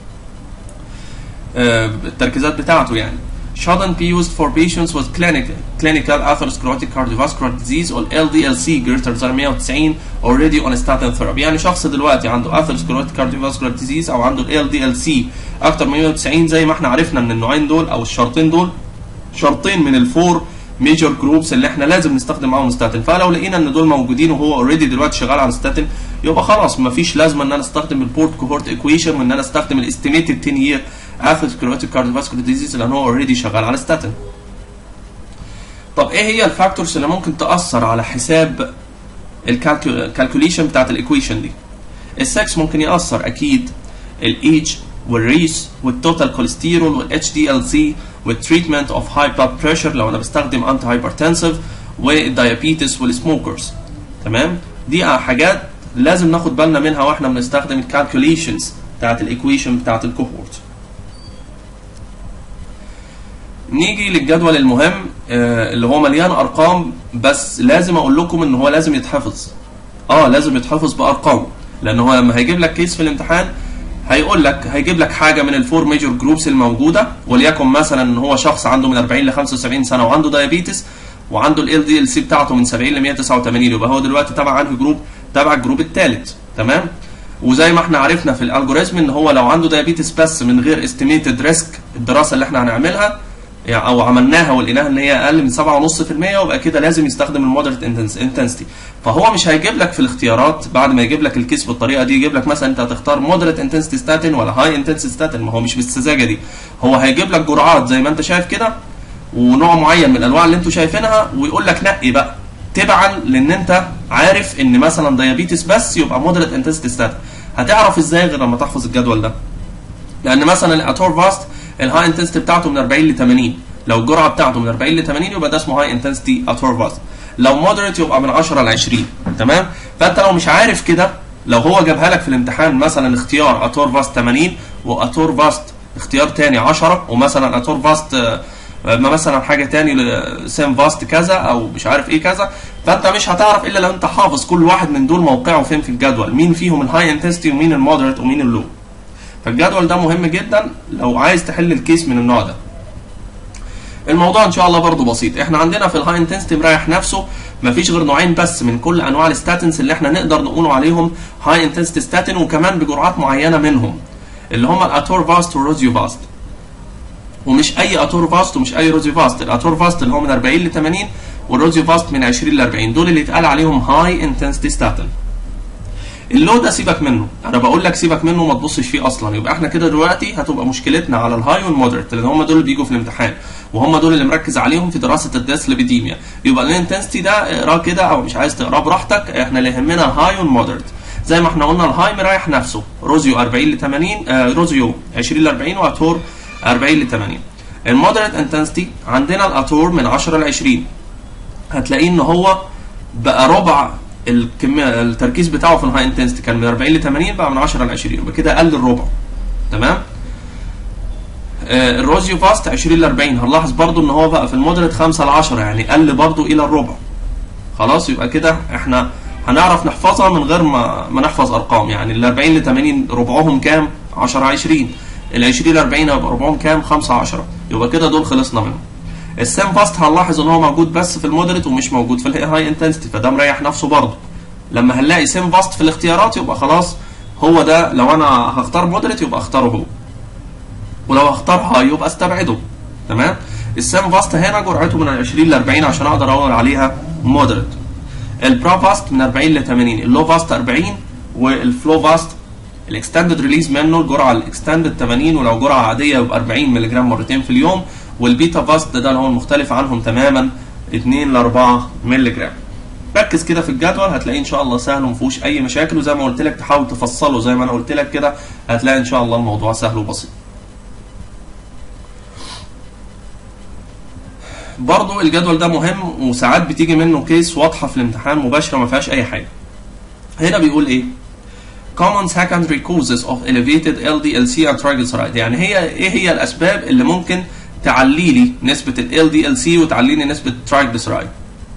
آه التركيزات بتاعته يعني shouldn't be used for patients with clinical clinical atherosclerotic cardiovascular disease or L D L C greater than مية وتسعين already on statin therapy. يعني شخص دلوقتي عنده atherosclerotic cardiovascular disease او عنده L D L C اكتر من مية وتسعين، زي ما احنا عرفنا ان النوعين دول او الشرطين دول شرطين من الفور ميجر جروبس اللي احنا لازم نستخدم معاهم ستاتين، فلو لقينا ان دول موجودين وهو اوريدي دلوقتي شغال على ستاتين يبقى خلاص مفيش لازمه ان انا استخدم البورت كوهورت ايكويشن وان انا استخدم الاستيميتد عشرة يير اثيروسكليروتيك كارديوفاسكولار ديزيز لان هو اوريدي شغال على ستاتين. طب ايه هي الفاكتورز اللي ممكن تاثر على حساب الكالكوليشن بتاعت الايكويشن دي؟ السكس ممكن ياثر اكيد، الايج والريس والتوتال كوليسترول والاتش دي ال سي والتريتمنت اوف هاي بلاد بريشر لو انا بستخدم انتي هايبرتنسيف والدايابيتس والسموكرز. تمام؟ دي حاجات لازم ناخد بالنا منها واحنا بنستخدم الكالكوليشنز بتاعت الايكويشن بتاعت الكوهورت. نيجي للجدول المهم آه اللي هو مليان ارقام، بس لازم اقول لكم ان هو لازم يتحفظ. اه لازم يتحفظ بارقام، لان هو لما هيجيب لك كيس في الامتحان هيقول لك هيجيب لك حاجه من الفور ميجور جروبس الموجوده، وليكن مثلا ان هو شخص عنده من أربعين ل خمسة وسبعين سنه وعنده دايابيتس وعنده ال دي ال سي بتاعته من سبعين ل مية وتسعة وتمانين، يبقى هو دلوقتي تبع انهي جروب؟ تبع الجروب الثالث. تمام؟ وزي ما احنا عرفنا في الالجوريزم ان هو لو عنده دايابيتس بس من غير استيميتد ريسك، الدراسه اللي احنا هنعملها يعني او عملناها ولقيناها ان هي اقل من سبعة ونص في المية، ويبقى كده لازم يستخدم المودريت انتنسيتي. فهو مش هيجيب لك في الاختيارات بعد ما يجيب لك الكيس بالطريقه دي يجيب لك مثلا انت هتختار مودريت انتنسيتي ستاتين ولا هاي انتنسيتي ستاتين، ما هو مش بالسذاجه دي. هو هيجيب لك جرعات زي ما انت شايف كده ونوع معين من الانواع اللي انتوا شايفينها، ويقول لك نقي بقى تبعا لان انت عارف ان مثلا دايابيتس بس يبقى مودريت انتنسيتي ستاتين. هتعرف ازاي غير لما تحفظ الجدول ده؟ لان مثلا الاتورفاست الهاي انتنسيتي بتاعته من أربعين ل ثمانين، لو الجرعه بتاعته من أربعين ل ثمانين يبقى ده اسمه هاي انتنسيتي اتورفاست. لو مودريت يبقى من عشرة ل عشرين. تمام؟ فانت لو مش عارف كده، لو هو جابها لك في الامتحان مثلا اختيار اتورفاست ثمانين واتورفاست اختيار تاني عشرة، ومثلا اتورفاست مثلا حاجه تاني سيمفاست كذا او مش عارف ايه كذا، فانت مش هتعرف الا لو انت حافظ كل واحد من دول موقعه فين في الجدول، مين فيهم الهاي انتنسيتي ومين المودريت ومين اللو. فالجدول ده مهم جدا لو عايز تحل الكيس من النوع ده. الموضوع ان شاء الله برضو بسيط. احنا عندنا في الهاي انتنسيتي مريح نفسه مفيش غير نوعين بس من كل انواع الستاتنز اللي احنا نقدر نقول عليهم هاي انتنسيتي ستاتين، وكمان بجرعات معينه منهم اللي هم الاتورفاست والروزيوفاست. ومش اي اتورفاست ومش اي روزيوفاست، الاتورفاست اللي هو من أربعين ل ثمانين والروزيوفاست من عشرين ل أربعين، دول اللي اتقال عليهم هاي انتنسيتي ستاتين. اللو ده سيبك منه، انا بقول لك سيبك منه ما تبصش فيه اصلا. يبقى احنا كده دلوقتي هتبقى مشكلتنا على الهاي والمودريت لان هم دول اللي بيجوا في الامتحان، وهم دول اللي مركز عليهم في دراسه الديسليبيديميا. يبقى الانتنسيتي ده اقراه كده او مش عايز تقراه براحتك، احنا اللي يهمنا هاي والمودريت. زي ما احنا قلنا الهاي مريح نفسه روزيو أربعين ل ثمانين، آه روزيو عشرين ل أربعين واتور أربعين ل ثمانين. المودريت انتنسيتي عندنا الاتور من عشرة ل عشرين، هتلاقيه ان هو بقى ربع الكميه التركيز بتاعه في الهاي انتنسيتي، كان من أربعين ل ثمانين بقى من عشرة ل عشرين، يبقى كده قل الربع. تمام؟ آه الروزيو فاست عشرين ل أربعين، هنلاحظ برضو ان هو بقى في المودريت خمسة ل عشرة، يعني قل برضو الى الربع. خلاص؟ يبقى كده احنا هنعرف نحفظها من غير ما ما نحفظ ارقام، يعني ال أربعين ل ثمانين ربعهم كام؟ عشرة عشرين. ال عشرين ل أربعين هيبقى ربعهم كام؟ خمسة عشرة. يبقى كده دول خلصنا منهم. السام فاست هنلاحظ ان هو موجود بس في المودريت ومش موجود في الهاي انتنسيتي، فده مريح نفسه برضه. لما هنلاقي سام فاست في الاختيارات يبقى خلاص هو ده، لو انا هختار مودريت يبقى اختاره هو، ولو هختار هاي يبقى استبعده. تمام؟ السام فاست هنا جرعته من عشرين ل أربعين عشان اقدر اقول عليها مودريت. البرا فاست من أربعين ل ثمانين، اللو فاست أربعين، والفلو فاست الاكستندد ريليز منه الجرعه الاكستندد ثمانين، ولو جرعه عاديه يبقى أربعين مللي جرام مرتين في اليوم. والبيتا فاست ده, ده اللي هو المختلف عنهم تماما اثنين ل أربعة مللي جرام. ركز كده في الجدول هتلاقيه ان شاء الله سهل وما فيهوش اي مشاكل، وزي ما قلت لك تحاول تفصله زي ما انا قلت لك كده، هتلاقي ان شاء الله الموضوع سهل وبسيط. برضو الجدول ده مهم وساعات بتيجي منه كيس واضحه في الامتحان مباشره ما فيهاش اي حاجه. هنا بيقول ايه؟ common secondary causes of elevated إل دي إل سي and triglyceride، يعني هي ايه هي الاسباب اللي ممكن تعلي لي نسبه ال إل دي إل سي وتعلي لي نسبه triglyceride.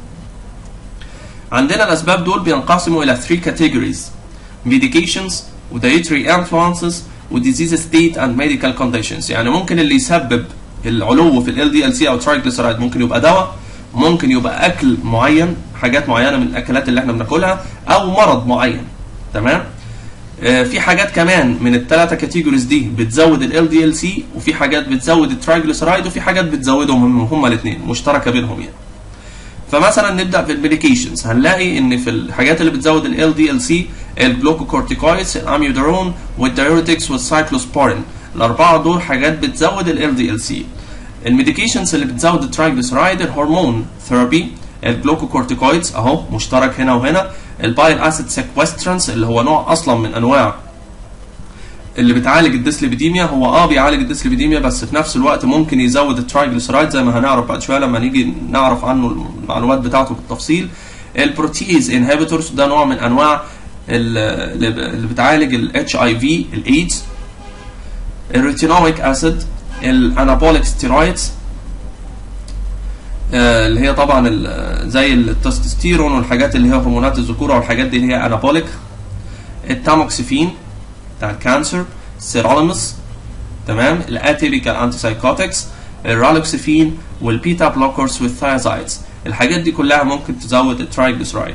عندنا الاسباب دول بينقسموا الى three categories: medications و dietary influences و disease state and medical conditions. يعني ممكن اللي يسبب العلو في ال إل دي إل سي او triglyceride ممكن يبقى دواء، ممكن يبقى اكل معين، حاجات معينه من الاكلات اللي احنا بناكلها، او مرض معين. تمام؟ آه في حاجات كمان من الثلاثه كاتيجوريز دي بتزود ال إل دي إل سي، وفي حاجات بتزود الترايجليسرايد، وفي حاجات بتزودهم هم الاثنين مشتركه بينهم يعني. فمثلا نبدا في الميديكيشنز، هنلاقي ان في الحاجات اللي بتزود ال إل دي إل سي الجلوكوكورتيكويدز، الاميودارون والدايوريتكس والسايكلوسبورين، الاربعه دول حاجات بتزود ال إل دي إل سي. الميديكيشنز اللي بتزود الترايجليسرايد الهرمون ثيرابي، الجلوكوكورتيكويدز اهو مشترك هنا وهنا، البايل اسيد سيكوسترانس اللي هو نوع اصلا من انواع اللي بتعالج الديسليبيديميا، هو اه بيعالج الديسليبيديميا بس في نفس الوقت ممكن يزود الترايجليسرايد زي ما هنعرف بعد شويه لما نيجي نعرف عنه المعلومات بتاعته بالتفصيل. البروتيز انهبيتورز ده نوع من انواع اللي بتعالج الاتش اي في الايدز. الريتينويك اسيد، الانابوليك ستيرويدز اللي هي طبعا زي التستوستيرون والحاجات اللي هي هرمونات الذكوره والحاجات دي اللي هي انابوليك. التاموكسيفين بتاع الكانسر، السيروليمس، تمام، الاتيبيكال انتي سايكوتكس، الرالوكسيفين والبيتا بلوكرز والثايازايدز. الحاجات دي كلها ممكن تزود الترايجليسرايد.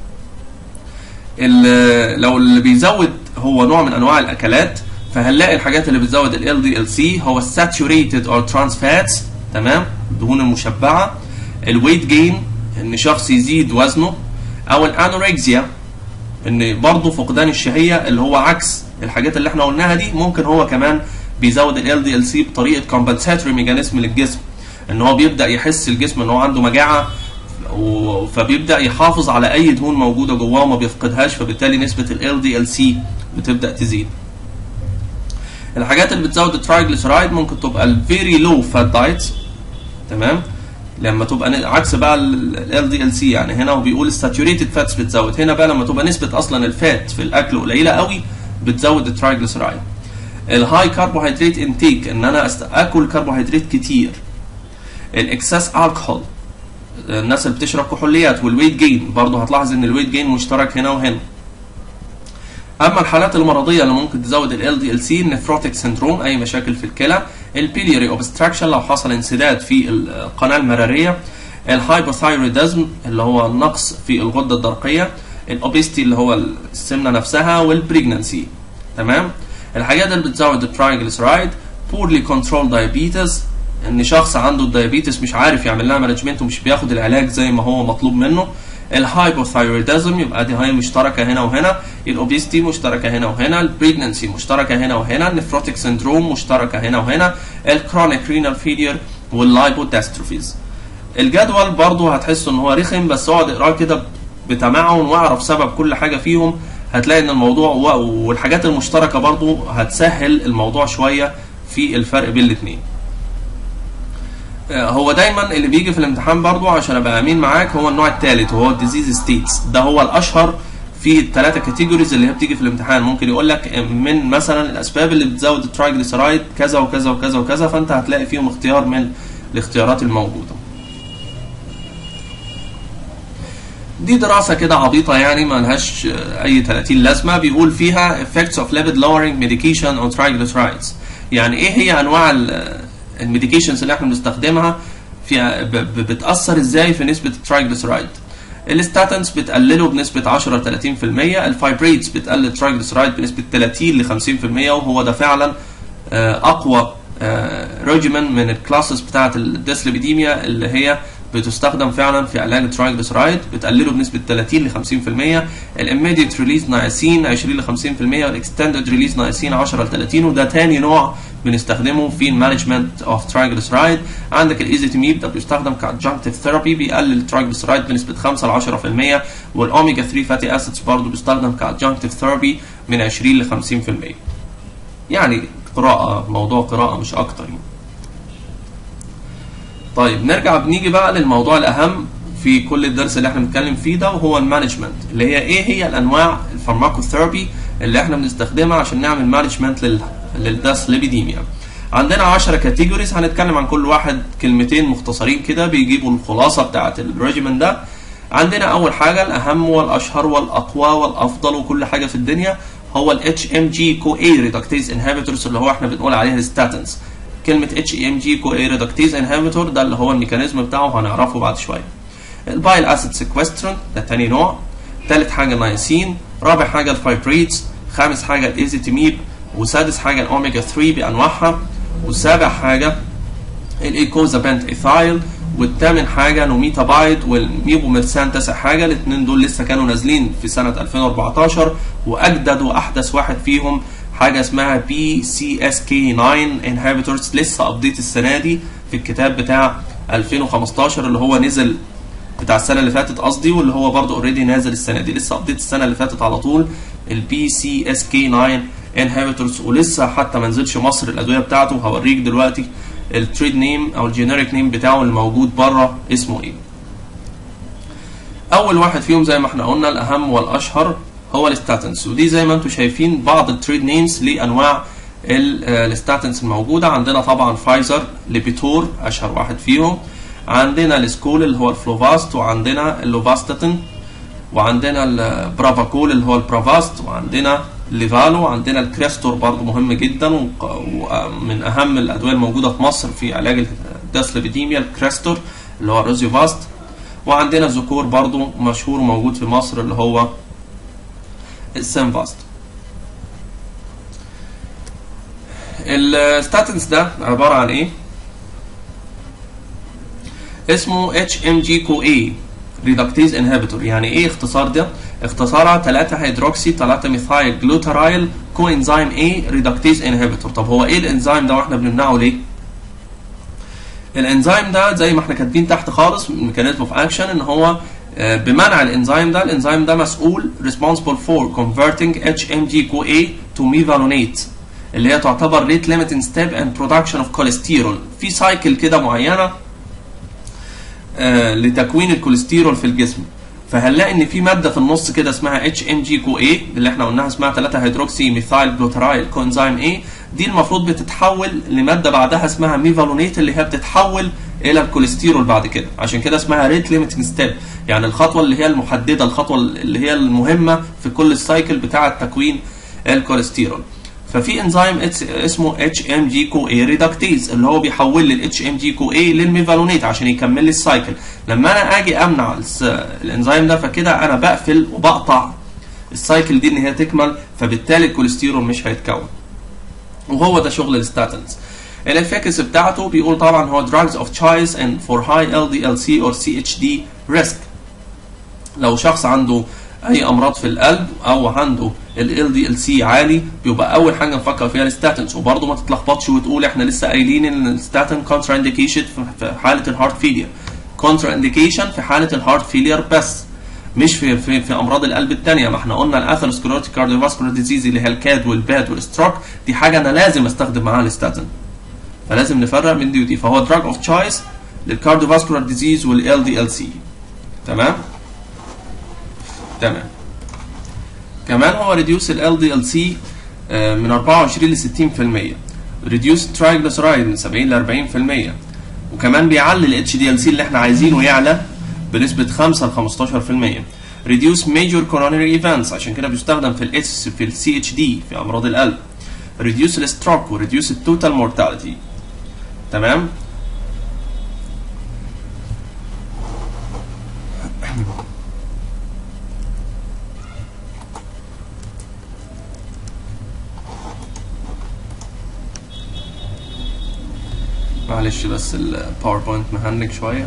لو اللي بيزود هو نوع من انواع الاكلات، فهنلاقي الحاجات اللي بتزود ال إل دي إل سي هو الساتوريتد اور ترانس فاتس، تمام، الدهون المشبعه. الويت جين ان شخص يزيد وزنه، او الانوركسيا ان برضه فقدان الشهيه اللي هو عكس الحاجات اللي احنا قلناها دي، ممكن هو كمان بيزود ال إل دي إل سي بطريقه كومبنساتوري ميكانيزم للجسم، ان هو بيبدا يحس الجسم ان هو عنده مجاعه، فبيبدا يحافظ على اي دهون موجوده جواه وما بيفقدهاش، فبالتالي نسبه ال إل دي إل سي بتبدا تزيد. الحاجات اللي بتزود الترايجليسرايد ممكن تبقى الفيري لو فات دايتس، تمام، لما تبقى عكس بقى ال إل دي إل سي، يعني هنا هو بيقول الساتوريتد فاتس بتزود، هنا بقى لما تبقى نسبه اصلا الفات في الاكل قليله قوي بتزود الترايجليسرايد. الهاي كربوهيدرات انتيك ان انا اكل كربوهيدرات كتير. الاكسس الكحول، الناس اللي بتشرب كحوليات. والويت جين برضه هتلاحظ ان الويت جين مشترك هنا وهنا. اما الحالات المرضيه اللي ممكن تزود ال إل دي إل سي، النفروتيك سيندروم، اي مشاكل في الكلى. البيلياري اوبستراكشن لو حصل انسداد في القناه المراريه. الهايبوثايرويدزم اللي هو النقص في الغده الدرقيه. الاوبيستي اللي هو السمنه نفسها. والبريجنانسي، تمام. الحاجات اللي بتزود الترايجليسرايد، بورلي كنترول دايابيتس، ان شخص عنده الدايابيتس مش عارف يعمل لها مانجمنت ومش بياخد العلاج زي ما هو مطلوب منه. الهايبوثايرويدزم يبقى دي هاي مشتركه هنا وهنا. الاوبيستي مشتركه هنا وهنا. البريجنانسي مشتركه هنا وهنا. النفروتيك سيندروم مشتركه هنا وهنا. الكرونيك رينال فيلير واللايبوداستروفيز. الجدول برضه هتحس ان هو رخم، بس اقعد اقراه كده بتمعن واعرف سبب كل حاجه فيهم، هتلاقي ان الموضوع والحاجات المشتركه برضه هتسهل الموضوع شويه في الفرق بين الاثنين. هو دايما اللي بيجي في الامتحان برضو عشان ابقى امين معاك هو النوع الثالث وهو الديزيز ستيتس، ده هو الاشهر في الثلاثه كاتيجوريز اللي هي بتيجي في الامتحان. ممكن يقول لك من مثلا الاسباب اللي بتزود الترايجليسرايد كذا وكذا وكذا وكذا، فانت هتلاقي فيهم اختيار من الاختيارات الموجوده. دي دراسه كده عبيطه يعني ما لهاش اي ثلاثين لازمه، بيقول فيها effects of lipid lowering medication on triglycerides. يعني ايه هي انواع الميديكيشنز اللي احنا بنستخدمها في بتاثر ازاي في نسبه الترايجليسرايد. الستاتنز بتقلله بنسبه عشرة ل ثلاثين في المية. الفايبريتس بتقلل الترايجليسرايد بنسبه ثلاثين ل خمسين في المية، وهو ده فعلا اقوى ريجيمن من الكلاسز بتاعه الديسليبيديميا اللي هي بتستخدم فعلا في علاج الترايجليسرايد، بتقلله بنسبه ثلاثين ل خمسين في المية. الاميديت ريليز نايسين عشرين ل خمسين في المية، والاكستندد ريليز نايسين عشرة ل ثلاثين، وده ثاني نوع بنستخدمه في المانجمنت اوف ترايجليسرايد. عندك الايزيتيميب ده بيستخدم كادجنكتيف ثيرابي، بيقلل الترايجليسرايد بنسبه خمسة ل عشرة في المية. والاوميجا ثلاثة فاتي اسيدز برضه بيستخدم كادجنكتيف ثيرابي من عشرين ل خمسين في المية. يعني قراءه، موضوع قراءه مش اكتر يعني. طيب نرجع بنيجي بقى للموضوع الاهم في كل الدرس اللي احنا بنتكلم فيه ده، وهو المانجمنت، اللي هي ايه هي الانواع الفارماكوثيرابي اللي احنا بنستخدمها عشان نعمل مانجمنت لل للديسليبيديميا. عندنا عشرة كاتيجوريز، هنتكلم عن كل واحد كلمتين مختصرين كده بيجيبوا الخلاصه بتاعه الريجيمنت ده. عندنا اول حاجه الاهم والاشهر والاقوى والافضل وكل حاجه في الدنيا هو ال إتش إم جي كو-اي ريدكتيز انهبيتورز اللي هو احنا بنقول عليها الستاتنز. كلمه إتش إم جي كو-اي ريدكتيز انهبيتور ده اللي هو الميكانيزم بتاعه هنعرفه بعد شويه. البايل اسيد سيكوسترنت ده ثاني نوع. ثالث حاجه النايسين. رابع حاجه الفايبريتس. خامس حاجه الايزيتيميب. وسادس حاجه الاوميجا ثلاثة بانواعها. وسابع حاجه الايكوزابنت ايثايل. والثامن حاجه نوميتابايد والميبوميرسان تاسع حاجه. الاثنين دول لسه كانوا نازلين في سنه ألفين وأربعتاشر، واجدد واحدث واحد فيهم حاجه اسمها بي سي إس كي تسعة انهبيتورز، لسه ابديت السنه دي في الكتاب بتاع ألفين وخمستاشر اللي هو نزل بتاع السنه اللي فاتت قصدي، واللي هو برضه اوريدي نازل السنه دي، لسه ابديت السنه اللي فاتت على طول البي سي إس كي تسعة انهبيتورز، ولسه حتى ما نزلش مصر الادويه بتاعته. هوريك دلوقتي التريد نيم او الجينيريك نيم بتاعه اللي موجود بره اسمه ايه. اول واحد فيهم زي ما احنا قلنا الاهم والاشهر هو الستاتنز، ودي زي ما انتم شايفين بعض التريد نيمز لانواع الستاتنز الموجوده. عندنا طبعا فايزر، ليبيتور اشهر واحد فيهم، عندنا السكول اللي هو الفلوفاست، وعندنا اللوفاستاتين، وعندنا البرافاكول اللي هو البرافاست، وعندنا ليفالو، وعندنا الكريستور برضه مهم جدا ومن اهم الادويه الموجوده في مصر في علاج الديسليبيديميا الكريستور اللي هو الروزيفاست، وعندنا زكور برضه مشهور وموجود في مصر اللي هو السيمفاست. الستاتنز ده عباره عن ايه؟ اسمه اتش ام جي كو اي ريدكتيز انهبيتور. يعني ايه اختصار ده؟ اختصارها ثلاثة هيدروكسي ثلاثة ميثايل جلوتارايل كو انزيم اي ريدكتيز انهبيتور. طب هو ايه الانزيم ده واحنا بنمنعه ليه؟ الانزيم ده زي ما احنا كاتبين تحت خالص ميكانيزم اوف اكشن ان هو بمنع الانزيم ده. الانزيم ده مسؤول responsible for converting اتش ام جي كو اي to mevalonate اللي هي تعتبر rate limiting step and production of cholesterol. في سايكل كده معينه آه لتكوين الكوليسترول في الجسم. فهنلاقي ان في ماده في النص كده اسمها اتش ام جي كو اي اللي احنا قلناها اسمها ثلاثة هيدروكسي ميثايل جلوتارايل كو انزيم اي. دي المفروض بتتحول لماده بعدها اسمها ميفالونيت اللي هي بتتحول الى الكوليسترول بعد كده. عشان كده اسمها ريت ليميتنج ستيب، يعني الخطوه اللي هي المحدده، الخطوه اللي هي المهمه في كل السايكل بتاعه تكوين الكوليسترول. ففي انزيم اسمه اتش ام جي كو اي ريدكتيز اللي هو بيحول لي الاتش ام جي كو اي للميفالونيت عشان يكمل لي السايكل. لما انا اجي امنع الانزيم ده فكده انا بقفل وبقطع السايكل دي ان هي تكمل، فبالتالي الكوليسترول مش هيتكون. وهو ده شغل الستاتنز. الافكتس بتاعته بيقول طبعا هو drugs of choice and for high ال دي ال سي or سي اتش دي risk. لو شخص عنده اي امراض في القلب او عنده ال ال دي ال سي عالي بيبقى اول حاجه نفكر فيها الستاتنز. وبرضه ما تتلخبطش وتقول احنا لسه قايلين ان الستاتين كونترا انديكيشن في حاله الهارت فيلير. كونترا انديكيشن في حاله الهارت فيلير بس، مش في في, في امراض القلب الثانيه. ما احنا قلنا الاثيروسكليروتيك كارديوفاسكولار ديزيز اللي هي الكاد والباد والستروك دي حاجه انا لازم استخدم معاها الستاتين. فلازم نفرق من دي ودي. فهو دراج اوف تشويس للكارديوفاسكولار ديزيز والال دي ال سي. تمام؟ تمام. كمان هو ريديوس ال دي ال سي من أربعة وعشرين ل ستين بالمية. ريديوس ترايجليسرايد من سبعين ل أربعين بالمية. وكمان بيعلي ال اتش دي ال سي اللي احنا عايزينه يعلى بنسبة خمسة ل خمستاشر بالمية. ريديوس ميجور كورونري ايفنتس عشان كده بيستخدم في الاس في السي اتش دي في امراض القلب. ريديوس الستروك وريديوس التوتال مورتاليتي. تمام؟ معلش بس الباوربوينت مهنج شويه.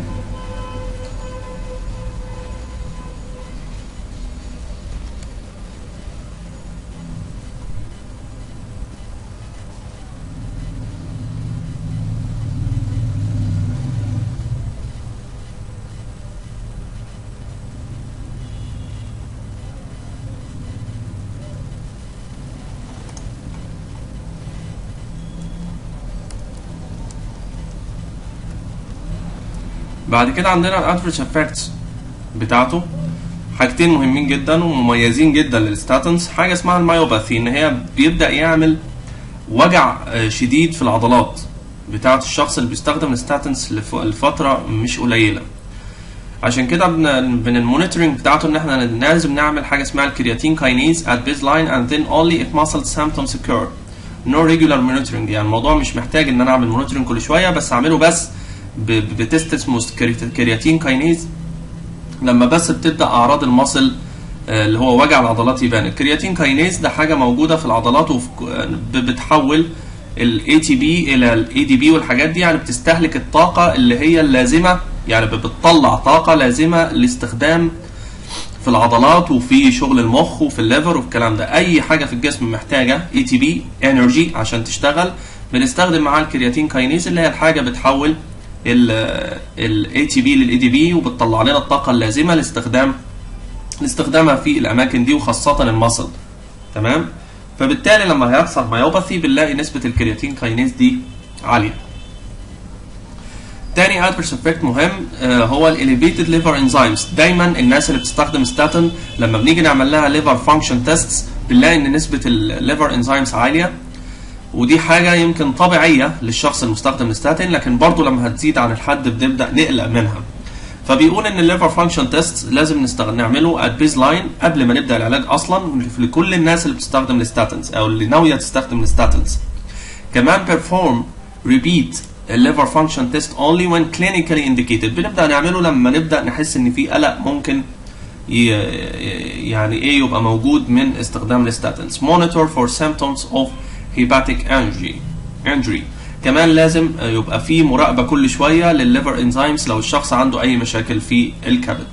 بعد كده عندنا الادفيرس افكتس بتاعته. حاجتين مهمين جدا ومميزين جدا للستاتنز. حاجه اسمها المايوباثي ان هي بيبدا يعمل وجع شديد في العضلات بتاعه الشخص اللي بيستخدم الستاتنز لفتره مش قليله. عشان كده من المونيتورنج بتاعته ان احنا لازم نعمل حاجه اسمها الكرياتين كاينيز at baseline and then only if muscle symptoms occur. no regular monitoring، يعني الموضوع مش محتاج ان انا اعمل مونيتورنج كل شويه، بس اعمله بس بتست اسمه كرياتين كاينيز لما بس بتبدا اعراض المصل اللي هو وجع العضلات يبان. الكرياتين كاينيز ده حاجه موجوده في العضلات وبتحول الاي تي بي الى الاي دي بي والحاجات دي، يعني بتستهلك الطاقه اللي هي اللازمه، يعني بتطلع طاقه لازمه لاستخدام في العضلات وفي شغل المخ وفي الليفر والكلام ده. اي حاجه في الجسم محتاجه اي تي بي انرجي عشان تشتغل بنستخدم معاها الكرياتين كاينيز اللي هي الحاجه بتحول ال إيه تي بي لل إيه دي بي وبتطلع لنا الطاقه اللازمه لاستخدام لاستخدامها في الاماكن دي وخاصه المصل. تمام؟ فبالتالي لما هيحصل مايوباثي بنلاقي نسبه الكرياتين كاينيز دي عاليه. تاني ادفيرس افكت مهم هو الاليفيتد ليفر انزيمز. دايما الناس اللي بتستخدم ستاتين لما بنيجي نعمل لها ليفر فانكشن تيستس بنلاقي ان نسبه الليفر انزيمز عاليه، ودي حاجه يمكن طبيعيه للشخص المستخدم للستاتين، لكن برضه لما هتزيد عن الحد بنبدا نقلق منها. فبيقول ان الليفر فانكشن تيست لازم نستغل نعمله ات بيز لاين قبل ما نبدا العلاج اصلا لكل الناس اللي بتستخدم الستاتينز او اللي ناويه تستخدم الستاتينز. كمان perform repeat الليفر فانكشن تيست only when clinically indicated. بنبدا نعمله لما نبدا نحس ان في قلق ممكن يعني ايه يبقى موجود من استخدام الستاتينز. monitor for symptoms of hepatic injury. injury. كمان لازم يبقى في مراقبه كل شويه للليفر انزيمز لو الشخص عنده اي مشاكل في الكبد.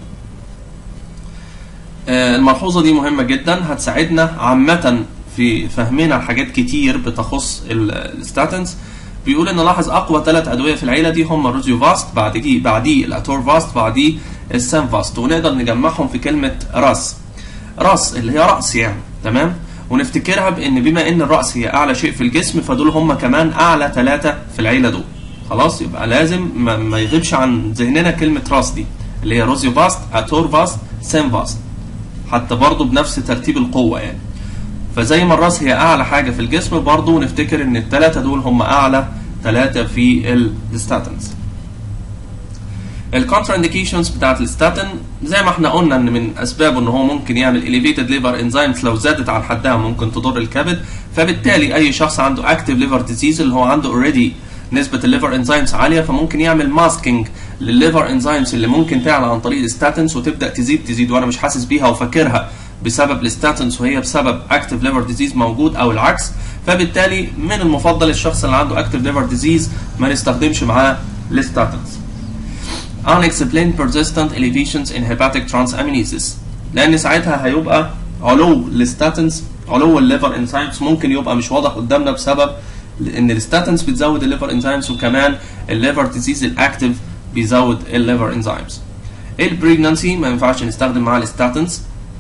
الملحوظه دي مهمه جدا، هتساعدنا عامه في فهمنا حاجات كتير بتخص الستاتنز. بيقول ان لاحظ اقوى ثلاث ادويه في العيله دي هم الروزيوفاست، بعديه بعديه الاتورفاست، بعديه السانفاست، ونقدر نجمعهم في كلمه راس. راس اللي هي راس يعني، تمام؟ ونفتكرها بان بما ان الراس هي اعلى شيء في الجسم فدول هم كمان اعلى ثلاثه في العيله دول. خلاص، يبقى لازم ما, ما يغيبش عن ذهننا كلمه راس دي اللي هي روزيوفاست، اتورفاست، سانفاست، حتى برضه بنفس ترتيب القوه يعني. فزي ما الراس هي اعلى حاجه في الجسم برضه نفتكر ان الثلاثه دول هم اعلى ثلاثه في الستاتنز. الكونترا انديكيشنز بتاعت الستاتين زي ما احنا قلنا ان من اسبابه ان هو ممكن يعمل elevated liver enzymes لو زادت عن حدها ممكن تضر الكبد، فبالتالي اي شخص عنده active liver disease اللي هو عنده already نسبه الليفر انزيمز عاليه فممكن يعمل ماسكينج للليفر انزيمز اللي ممكن تعلى عن طريق الستاتينز وتبدا تزيد تزيد وانا مش حاسس بيها وفاكرها بسبب الستاتينز وهي بسبب اكتيف ليفر ديزيز موجود او العكس. فبالتالي من المفضل الشخص اللي عنده اكتيف ليفر ديزيز ما نستخدمش معاه الستاتينز. unexplained persistent elevations in hepatic transaminases، لان ساعتها هيبقى علو الستاتينز علو الليفر انزيمز ممكن يبقى مش واضح قدامنا بسبب ان الستاتينز بتزود الليفر انزيمز وكمان الليفر ديزيز الاكتيف بيزود الليفر انزيمز. البريجنانسي ما ينفعش نستخدم معاها الستاتينز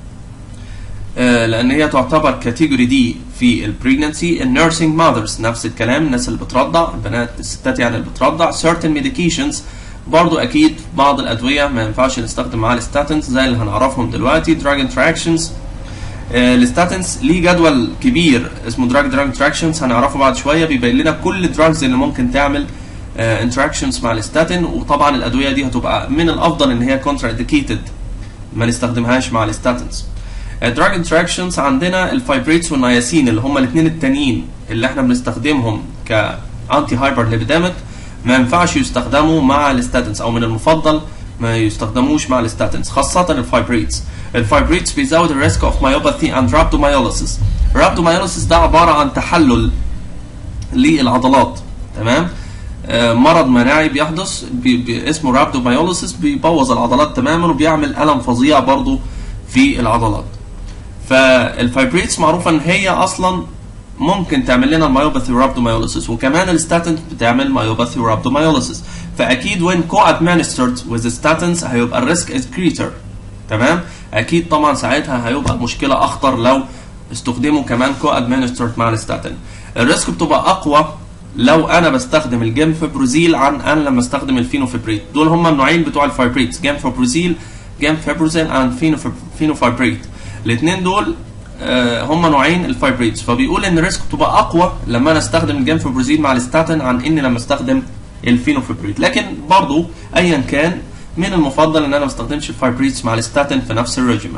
آه لان هي تعتبر كاتيجوري دي في البريجنانسي. النيرسينج ماذرز نفس الكلام، الناس اللي بترضع، البنات الستات يعني اللي بترضع. certain medications برضو اكيد بعض الادويه ما ينفعش نستخدم معاها الستاتينز زي اللي هنعرفهم دلوقتي. دراج انتراكشنز آه الستاتينز ليه جدول كبير اسمه دراج دراج انتراكشنز هنعرفه بعد شويه، بيبين لنا كل الدراجز اللي ممكن تعمل انتراكشنز uh, مع الستاتين، وطبعا الادويه دي هتبقى من الافضل ان هي كونترا انديكيتد ما نستخدمهاش مع الستاتينز. دراج انتراكشنز عندنا الفايبريتس والنياسين اللي هم الاثنين التانيين اللي احنا بنستخدمهم كانتي هايبر ليبيديميك ما ينفعش يستخدموا مع الستاتينز او من المفضل ما يستخدموش مع الستاتينز، خاصه الفايبريتس. الفايبريتس بيزود الريسك اوف مايوباثي اند رابدومايوليسيس. الرابدومايوليسيس ده عباره عن تحلل للعضلات، تمام؟ مرض مناعي بيحدث بي بي اسمه رابدومايوليسيس، بيبوظ العضلات تماما وبيعمل الم فظيع برضو في العضلات. فالفايبريتس معروفه ان هي اصلا ممكن تعمل لنا المايوباثي ورابدومايوليسيس، وكمان الستاتين بتعمل مايوباثي ورابدومايوليسيس. فاكيد when co-administered with statins هيبقى الريسك is greater، تمام؟ اكيد طبعا ساعتها هيبقى مشكله اخطر لو استخدموا كمان co-administered مع الستاتين. الريسك بتبقى اقوى لو انا بستخدم الجيمفيبروزيل عن انا لما استخدم الفينوفيبريت. دول هم النوعين بتوع الفايبريتس، جيمفيبروزيل جيمفيبروزيل اند فينوفيبريت. الاثنين دول آه هم نوعين الفايبريتس. فبيقول ان الريسك بتبقى اقوى لما انا استخدم الجيمفيبروزيل مع الستاتين عن اني لما استخدم الفينوفيبريت. لكن برضو ايا كان من المفضل ان انا ما استخدمش الفايبريتس مع الستاتين في نفس الريجيمن.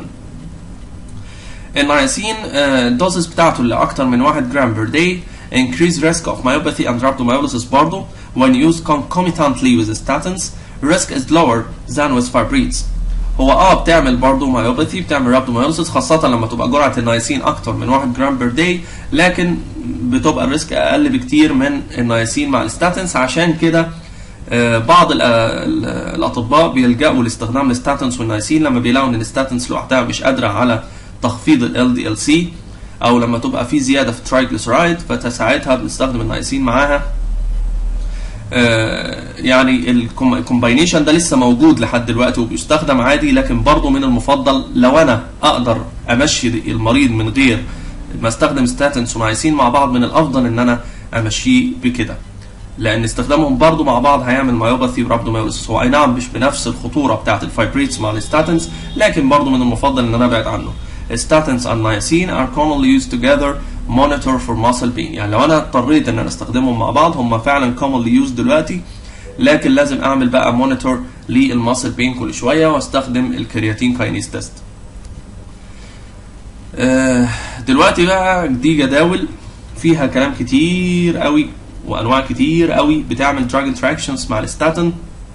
النياسين الدوزز بتاعته اللي اكتر من واحد جرام بير داي increase risk of myopathy and rhabdomyolysis برضه when used concomitantly with statins. risk is lower than with fibrates. هو اه بتعمل برضه myopathy بتعمل rhabdomyolysis خاصة لما تبقى جرعة النياسين أكتر من واحد جرام بير داي، لكن بتبقى الريسك أقل بكتير من النياسين مع الستاتنز. عشان كده آه بعض الأطباء بيلجأوا لاستخدام الستاتنز والنياسين لما بيلاقوا إن الستاتنز لوحدها مش قادرة على تخفيض ال إل دي إل سي او لما تبقى في زياده في الترايجليسرايد فساعتها بنستخدم النياسين معاها. آه يعني الكومباينيشن ده لسه موجود لحد دلوقتي وبيستخدم عادي، لكن برضه من المفضل لو انا اقدر امشي المريض من غير ما استخدم ستاتنز ونياسين مع بعض من الافضل ان انا امشيه بكده، لان استخدامهم برضه مع بعض هيعمل مايوباثي ورابدومايوليسيس. هو اي نعم مش بنفس الخطوره بتاعت الفايبريتس مع الستاتنز، لكن برضه من المفضل ان انا ابعد عنه. statins and niacin are commonly used together monitor for muscle pain. يعني لو انا اضطريت ان انا استخدمهم مع بعض هم فعلا commonly used دلوقتي، لكن لازم اعمل بقى مونيتور للماسل بين كل شويه واستخدم الكرياتين كاينيز تيست. آه دلوقتي بقى دي جداول فيها كلام كتير قوي وانواع كتير قوي بتعمل دراج انتراكشنز مع الستاتين.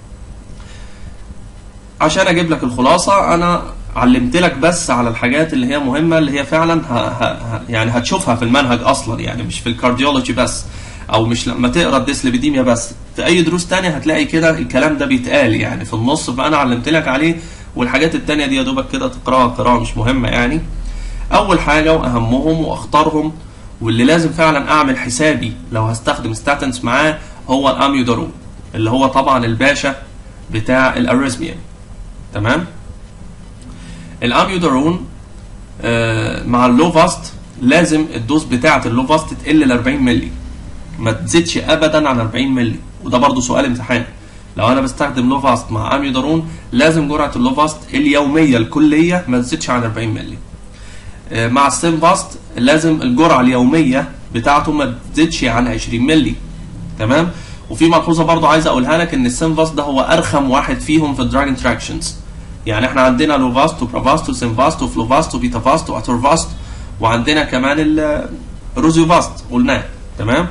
عشان اجيب لك الخلاصه انا علمت لك بس على الحاجات اللي هي مهمه اللي هي فعلا ها ها يعني هتشوفها في المنهج اصلا، يعني مش في الكارديولوجي بس، او مش لما تقرا الديسليبيديميا بس، في اي دروس تانية هتلاقي كده الكلام ده بيتقال يعني في النص، فانا علمت لك عليه، والحاجات التانية دي يا دوبك كده تقراها قراءه مش مهمه يعني. اول حاجه واهمهم واخطرهم واللي لازم فعلا اعمل حسابي لو هستخدم ستاتنز معاه هو الاميودارون، اللي هو طبعا الباشا بتاع الاريزميا. تمام. الاميودارون آه مع اللوفاست لازم الدوز بتاعه اللوفاست تقل ل أربعين مللي، ما تزيدش ابدا عن أربعين مللي، وده برضو سؤال امتحان. لو انا بستخدم لوفاست مع اميودارون لازم جرعه اللوفاست اليوميه الكليه ما تزيدش عن أربعين مللي. آه مع السيمفاست لازم الجرعه اليوميه بتاعته ما تزيدش عن عشرين مللي. تمام. وفي ملحوظه برضو عايز اقولها لك، ان السيمفاست ده هو ارخم واحد فيهم في الدراج انتراكشنز. يعني احنا عندنا لوفاست وبرافاست وسيمفاست وفلوفاست وبيتافاست واتورفاست، وعندنا كمان الروزيوفاست قلناه. تمام.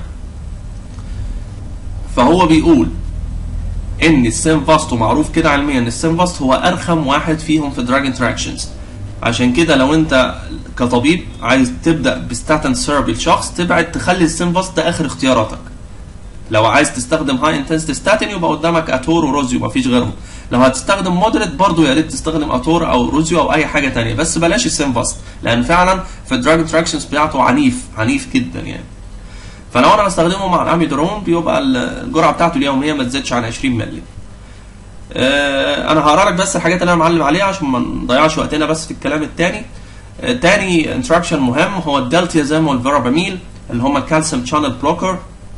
فهو بيقول ان السيمفاست، معروف كده علميا ان السيمفاست هو ارخم واحد فيهم في دراج انتراكشنز. عشان كده لو انت كطبيب عايز تبدا بستاتين ثيرابي لشخص، تبعد تخلي السيمفاست ده اخر اختياراتك. لو عايز تستخدم هاي انتنسيتي ستاتين يبقى قدامك اتور وروزيو، مفيش غيرهم. لو هتستخدم مودريت برضه يا ريت تستخدم اتور او روزيو او اي حاجه ثانيه، بس بلاش السيمفاست، لان فعلا في الدراج انتراكشنز بتاعته عنيف عنيف جدا يعني. فلو انا بستخدمه مع الاميودارون بيبقى الجرعه بتاعته اليوميه ما تزيدش عن عشرين مللي. آه انا هقرا لك بس الحاجات اللي انا معلم عليها عشان ما نضيعش وقتنا بس في الكلام الثاني. آه تاني انتراكشن مهم هو الدلتيازام والفيراباميل، اللي هم الكالسيوم شانل بلوكر.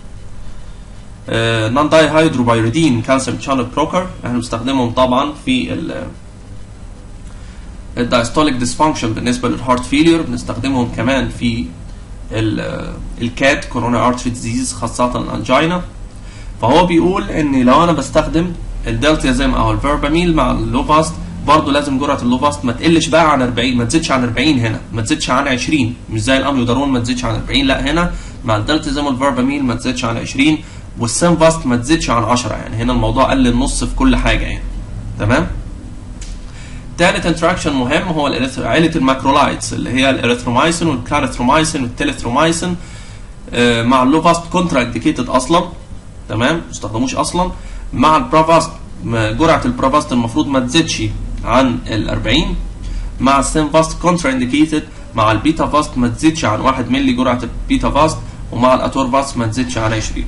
نون داي هيدروبايريدين كالسيوم شانل بلوكر، احنا بنستخدمهم طبعا في الدايستوليك ديسفانكشن بالنسبه للهارت فيلير، بنستخدمهم كمان في الكات كورونا ارتري ديزيز خاصه الانجينا. فهو بيقول ان لو انا بستخدم الدلتيازام او الفيرباميل مع اللوفاست برضه لازم جرعه اللوفاست ما تقلش بقى عن أربعين، ما تزيدش عن أربعين، هنا ما تزيدش عن عشرين، مش زي الاميودارون ما تزيدش عن أربعين، لا هنا مع الدلتيازام والفيرباميل ما تزيدش عن عشرين، والسيمفاست ما تزيدش عن عشرة، يعني هنا الموضوع قل النص في كل حاجه يعني. تمام. ثالث انتراكشن مهم هو عائله الماكرولايتس، اللي هي الاريثرومايسين والكلاريثرومايسين والتيليثرومايسين. آه مع اللوفاست كونترا انديكيتد اصلا. تمام. ما تستخدموش اصلا. مع البرافاست جرعه البرافاست المفروض ما تزيدش عن ال أربعين. مع السيمفاست كونترا انديكيتد. مع البيتافاست ما تزيدش عن واحد مللي جرعه البيتافاست، ومع الاتورفاست ما تزيدش عن عشرين.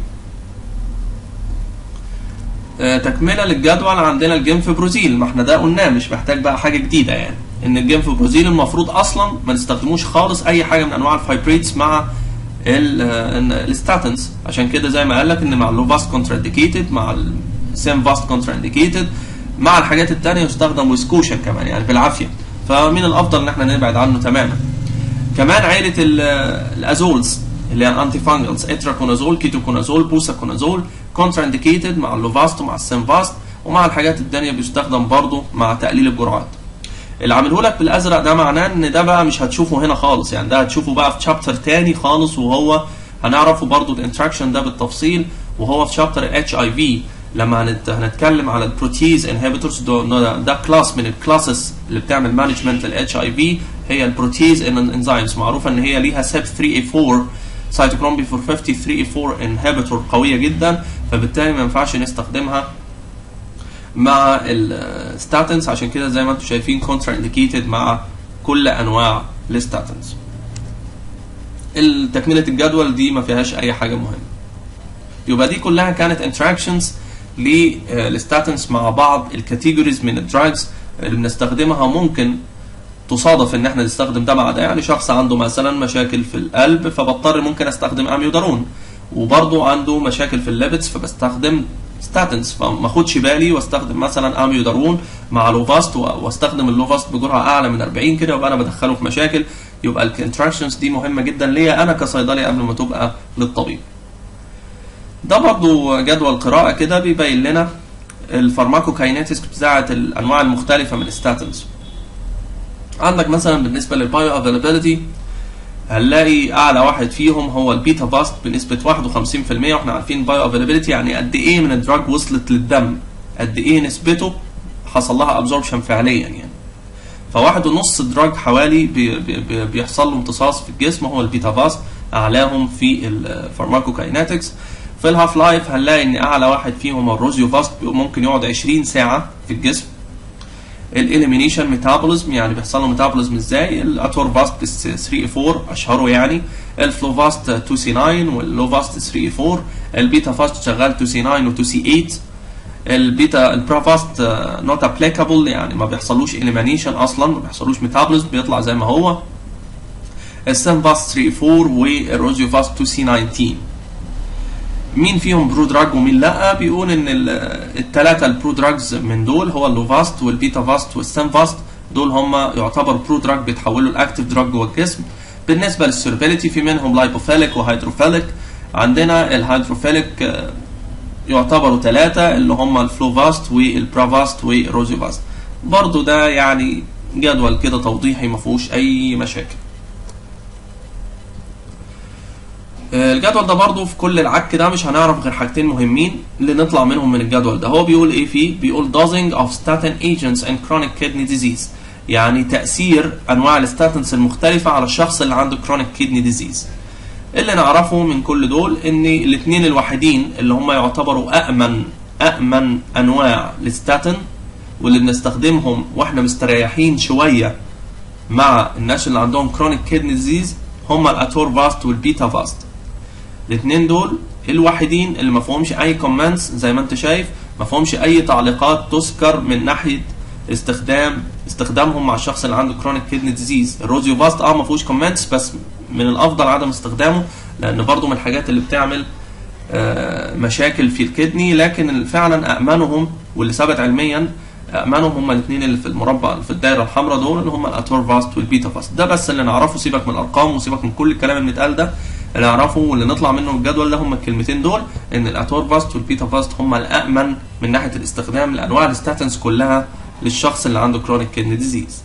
آه تكمله للجدول عندنا الجنفبروزيل، ما احنا ده قلناه مش محتاج بقى حاجه جديده يعني، ان الجنفبروزيل المفروض اصلا ما نستخدموش خالص اي حاجه من انواع الفايبريتس مع الستاتنز. عشان كده زي ما قال لك ان مع اللوفاست كونترا انديكيتد، مع السيمفاست كونترا انديكيتد، مع الحاجات الثانيه يستخدم ويسكوشن كمان يعني بالعافيه، فمن الافضل ان احنا نبعد عنه تماما. كمان عائله الازولز اللي هي الانتي فانجلز، اتراكونازول، كيتوكونازول، بوساكونازول، كونترا انديكيتد مع اللوفاست ومع السيمفاست، ومع الحاجات الثانيه بيستخدم برضه مع تقليل الجرعات. اللي عامله لك بالازرق ده معناه ان ده بقى مش هتشوفه هنا خالص، يعني ده هتشوفه بقى في شابتر تاني خالص، وهو هنعرفه برضه الانتراكشن ده بالتفصيل، وهو في شابتر الاتش اي في لما هنتكلم على البروتيز انهبيتورز. ده, ده كلاس من الكلاسز اللي بتعمل مانجمنت للاتش اي في، هي البروتيز انزيمز، معروفه ان هي ليها سيب ثري اي فور سايتوكروم بي فور فيفتي ثري اي فور انهبيتور قويه جدا، فبالتالي ما ينفعش نستخدمها مع الستاتنز. عشان كده زي ما انتم شايفين كونترا انديكيتد مع كل انواع الستاتنز. تكمله الجدول دي ما فيهاش اي حاجه مهمه. يبقى دي كلها كانت انتراكشنز للستاتنز مع بعض الكاتيجوريز من الدراجز اللي بنستخدمها. ممكن تصادف ان احنا نستخدم ده مع ده، يعني شخص عنده مثلا مشاكل في القلب فبضطر ممكن استخدم اميودارون، وبرضه عنده مشاكل في الليبتس فبستخدم ستاتنز، فما اخدش بالي واستخدم مثلا اميودارون مع لوفاست، واستخدم اللوفاست بجرعه اعلى من أربعين كده، يبقى انا بدخله في مشاكل. يبقى الانتراكشنز دي مهمه جدا ليا انا كصيدلي قبل ما تبقى للطبيب. ده برضه جدول قراءه كده بيبين لنا الفارماكوكاينيتكس بتاعه الانواع المختلفه من الستاتنز. عندك مثلا بالنسبه للبايو افيلابيلتي هنلاقي اعلى واحد فيهم هو البيتا فاست بنسبه واحد وخمسين في المية، واحنا عارفين بايو افيلابيلتي يعني قد ايه من الدراج وصلت للدم، قد ايه نسبته حصل لها ابزوربشن فعليا يعني. فواحد ونص دراج حوالي بي بي بيحصل له امتصاص في الجسم هو البيتا فاست. اعلاهم في الفارماكوكاينetics. في الهاف لايف هنلاقي ان اعلى واحد فيهم الروزيوفاست ممكن يقعد عشرين ساعه في الجسم. الاليمينيشن ميتابوليزم يعني بيحصل له ميتابوليزم ازاي؟ الاتورفاست ثري اي فور اشهره يعني، الفلوفاست تو سي ناين واللوفاست ثري اي فور، البيتا فاست شغال تو سي ناين و تو سي ايت. البيتا البرافاست نوت ابليكابل يعني ما بيحصلوش اليمينيشن اصلا، ما بيحصلوش ميتابوليزم، بيطلع زي ما هو. السيمفاست ثري اي فور والروزيوفاست تو سي ناينتين. مين فيهم برو دراج ومين لا؟ بيقول ان الثلاثه البرو دراجز من دول هو اللوفاست والبيتا فاست والسيمفاست، دول هم يعتبر برو دراج بيتحولوا لاكتيف دراج جوه الجسم. بالنسبه للسيربيليتي في منهم لايبوفيليك وهيدروفيليك. عندنا الهيدروفيليك يعتبروا ثلاثه اللي هم الفلوفاست والبرافاست والروزيوفاست. برضو ده يعني جدول كده توضيحي ما فيهوش اي مشاكل. الجدول ده برضو في كل العك ده مش هنعرف غير حاجتين مهمين اللي نطلع منهم من الجدول ده. هو بيقول ايه فيه؟ بيقول dosing of statin agents in chronic kidney disease، يعني تأثير انواع الستاتنز المختلفة على الشخص اللي عنده chronic kidney disease. اللي نعرفه من كل دول ان الاثنين الوحيدين اللي هم يعتبروا أأمن أأمن انواع الستاتين واللي بنستخدمهم واحنا مستريحين شوية مع الناس اللي عندهم chronic kidney disease هم الاتورفاست والبيتا فاست. الاثنين دول الوحيدين اللي ما فيهمش اي كومنتس زي ما انت شايف، ما فيهمش اي تعليقات تذكر من ناحيه استخدام استخدامهم مع الشخص اللي عنده كرونيك كيدني ديزيز. الروزيوفاست اه ما فيهوش كومنتس، بس من الافضل عدم استخدامه لان برضو من الحاجات اللي بتعمل آه مشاكل في الكدني، لكن فعلا امنهم واللي ثبت علميا امنهم هم الاثنين اللي في المربع في الدايره الحمراء دول اللي هم الاتورفاست والبيتا فاست. ده بس اللي نعرفه، سيبك من الارقام وسيبك من كل الكلام اللي اتقال ده. اللي نعرفه واللي نطلع منه من الجدول ده هم الكلمتين دول، ان الاتورفاست والبيتا فاست هم الامن من ناحيه الاستخدام لانواع الستاتنز كلها للشخص اللي عنده كرونيك كيدني ديزيز.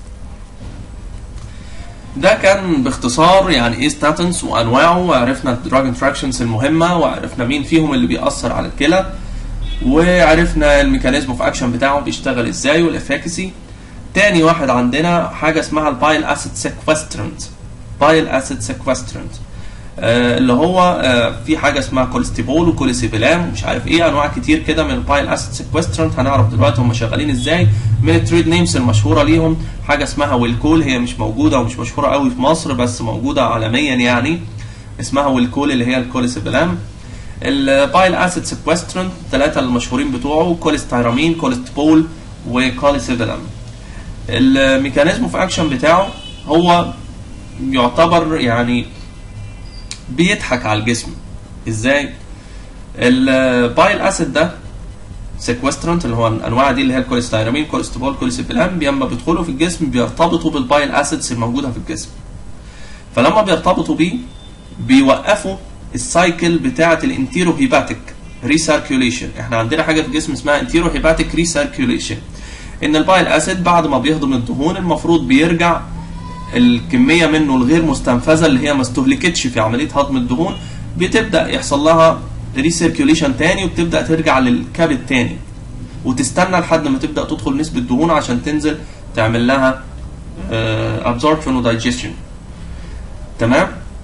ده كان باختصار يعني ايه ستاتنز وانواعه، وعرفنا الدراج انتراكشنز المهمه، وعرفنا مين فيهم اللي بيأثر على الكلى، وعرفنا الميكانيزم اوف اكشن بتاعه بيشتغل ازاي والافاكسي. تاني واحد عندنا حاجه اسمها البايل اسيد سيكوسترنت. بايل اسيد سيكوسترنت آه اللي هو آه في حاجه اسمها كوليستيبول وكوليسيبيلام ومش عارف ايه، انواع كتير كده من البايل اسيد سيكوسترنت. هنعرف دلوقتي هم شغالين ازاي. من التريد نيمز المشهوره ليهم حاجه اسمها ويلكول، هي مش موجوده ومش مشهوره قوي في مصر بس موجوده عالميا يعني، اسمها ويلكول اللي هي الكوليسيبيلام. البايل اسيد سيكوسترنت الثلاثه المشهورين بتوعه كوليستيرامين كوليستيبول وكوليسيبيلام. الميكانيزم اوف اكشن بتاعه هو يعتبر يعني بيضحك على الجسم. ازاي؟ البايل اسيد ده سيكوسترنت اللي هو الانواع دي اللي هي الكوليستيرامين كوليستيبول كوليسيبيلام، لما بيدخلوا في الجسم بيرتبطوا بالبايل اسيدز الموجوده في الجسم. فلما بيرتبطوا بيه بيوقفوا السايكل بتاعه الانتيرو هيباتيك ريسيركيوليشن. احنا عندنا حاجه في الجسم اسمها انتيرو هيباتيك ريسيركيوليشن، ان البايل اسيد بعد ما بيهضم الدهون المفروض بيرجع الكميه منه الغير مستنفذه اللي هي ما استهلكتش في عمليه هضم الدهون، بتبدا يحصل لها ريسيركيوليشن تاني وبتبدا ترجع للكبد تاني وتستنى لحد ما تبدا تدخل نسبه دهون عشان تنزل تعمل لها ابزوربشن ودايجيشن. تمام؟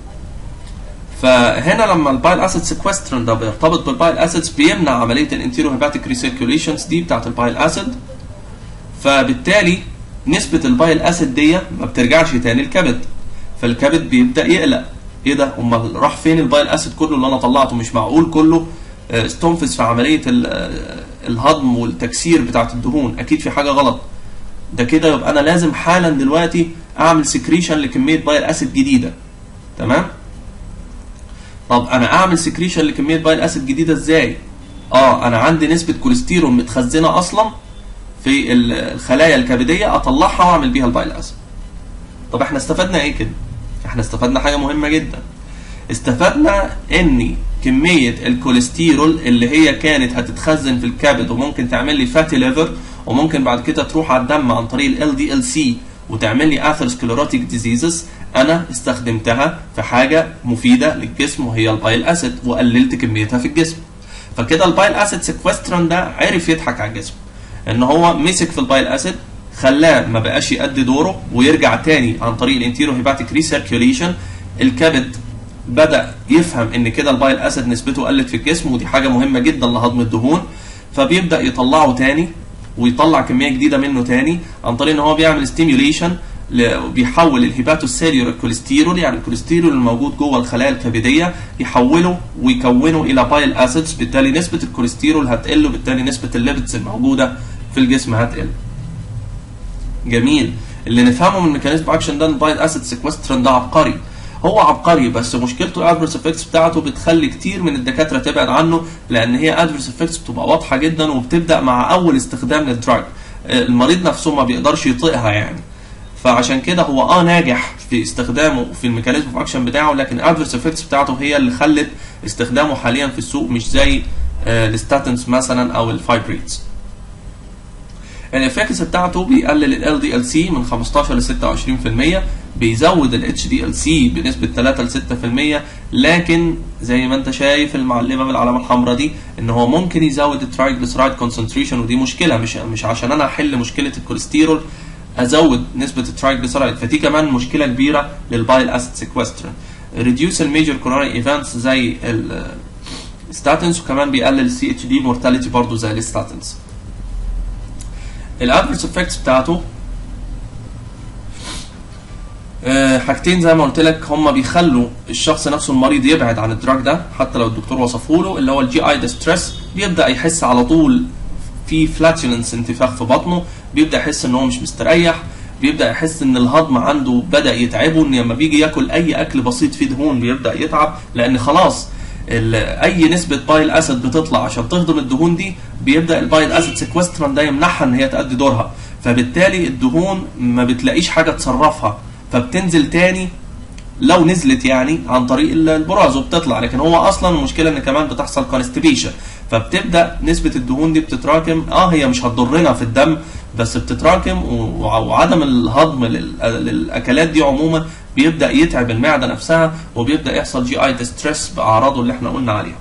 فهنا لما البايل اسيد سيكوسترن ده بيرتبط بالبايل اسيدز بيمنع عمليه الانتيرو هيباتيك ريسيركيوليشنز دي بتاعت البايل اسيد، فبالتالي نسبه البايل اسيد دي ما بترجعش تاني الكبد، فالكبد بيبدا يقلق. ايه ده؟ امال راح فين البايل اسيد كله اللي انا طلعته؟ مش معقول كله استنفذ في عمليه الهضم والتكسير بتاعت الدهون، اكيد في حاجه غلط. ده كده يبقى انا لازم حالا دلوقتي اعمل سكريشن لكميه بايل اسيد جديده. تمام؟ طب انا اعمل سكريشن لكميه بايل اسيد جديده ازاي؟ اه انا عندي نسبه كوليسترول متخزنه اصلا في الخلايا الكبديه، اطلعها واعمل بيها البايل اسيد. طب احنا استفدنا ايه كده؟ احنا استفدنا حاجه مهمه جدا. استفدنا ان كميه الكوليسترول اللي هي كانت هتتخزن في الكبد وممكن تعمل لي فاتي ليفر وممكن بعد كده تروح على الدم عن طريق ال دي ال سي وتعمل لي اثيروسكليروتيك ديزيزز، انا استخدمتها في حاجه مفيده للجسم وهي البايل اسيد وقللت كميتها في الجسم. فكده البايل اسيد سيكوسترن ده عرف يضحك على الجسم، ان هو مسك في البايل اسيد خلاه ما بقاش يأدي دوره ويرجع تاني عن طريق الانتيرو هيباتيك ريسيركيوليشن. الكبد بدأ يفهم ان كده البايل اسيد نسبته قلت في الجسم، ودي حاجه مهمه جدا لهضم الدهون، فبيبدأ يطلعه تاني ويطلع كميه جديده منه تاني عن طريق ان هو بيعمل ستيميوليشن، بيحول الهيباتوسيلولار كوليسترول، يعني الكوليسترول الموجود جوه الخلايا الكبديه يحوله ويكونه الى بايل اسيدز، بالتالي نسبه الكوليسترول هتقل وبالتالي نسبه الليبيدز الموجوده في الجسم هتقل. جميل. اللي نفهمه من ميكانيزم اكشن ده ان البايل اسيد سيكوستران ده عبقري. هو عبقري بس مشكلته الادفيرس افكتس بتاعته بتخلي كتير من الدكاتره تبعد عنه، لان هي ادفيرس افكتس بتبقى واضحه جدا وبتبدا مع اول استخدام للدراج، المريض نفسه ما بيقدرش يطيقها يعني. فعشان كده هو اه ناجح في استخدامه في الميكانيزم اوف اكشن بتاعه، لكن الادفيرس افكتس بتاعته هي اللي خلت استخدامه حاليا في السوق مش زي آه الستاتنز مثلا او الفايبريتس. الافكتس بتاعته بيقلل ال دي ال سي من خمستاشر ل ستة وعشرين بالمية، بيزود ال اتش دي ال سي بنسبه تلاتة ل ستة بالمية، لكن زي ما انت شايف المعلمه بالعلامه الحمراء دي ان هو ممكن يزود الترايجليسرايد كونسنتريشن، ودي مشكله، مش مش عشان انا احل مشكله الكوليسترول ازود نسبه الترايجليسرايد، فدي كمان مشكله كبيره للبايل اسيد سيكوسترين. ريديوس الميجر كوروناري ايفنتس زي الستاتنز، وكمان بيقلل السي اتش دي مورتاليتي برضه زي الستاتنز. الادفيرس افكتس بتاعته أه حاجتين زي ما قلت لك، هم بيخلوا الشخص نفسه المريض يبعد عن الدراج ده حتى لو الدكتور وصفه له، اللي هو الجي اي ديستريس، بيبدا يحس على طول في فلاتولنس، انتفاخ في بطنه، بيبدا يحس ان هو مش مستريح، بيبدا يحس ان الهضم عنده بدا يتعبه، ان لما بيجي ياكل اي اكل بسيط فيه دهون بيبدا يتعب، لان خلاص اي نسبه بايل اسيد بتطلع عشان تهضم الدهون دي بيبدا البايل اسيد سيكوستران ده يمنعها ان هي تأدي دورها، فبالتالي الدهون ما بتلاقيش حاجه تصرفها فبتنزل تاني لو نزلت يعني عن طريق البراز وبتطلع، لكن هو اصلا المشكله ان كمان بتحصل كونستيبيشن، فبتبدا نسبه الدهون دي بتتراكم، اه هي مش هتضرنا في الدم بس بتتراكم، وعدم الهضم للاكلات دي عموما بيبدا يتعب المعده نفسها، وبيبدا يحصل جي اي ديستريس باعراضه اللي احنا قلنا عليها.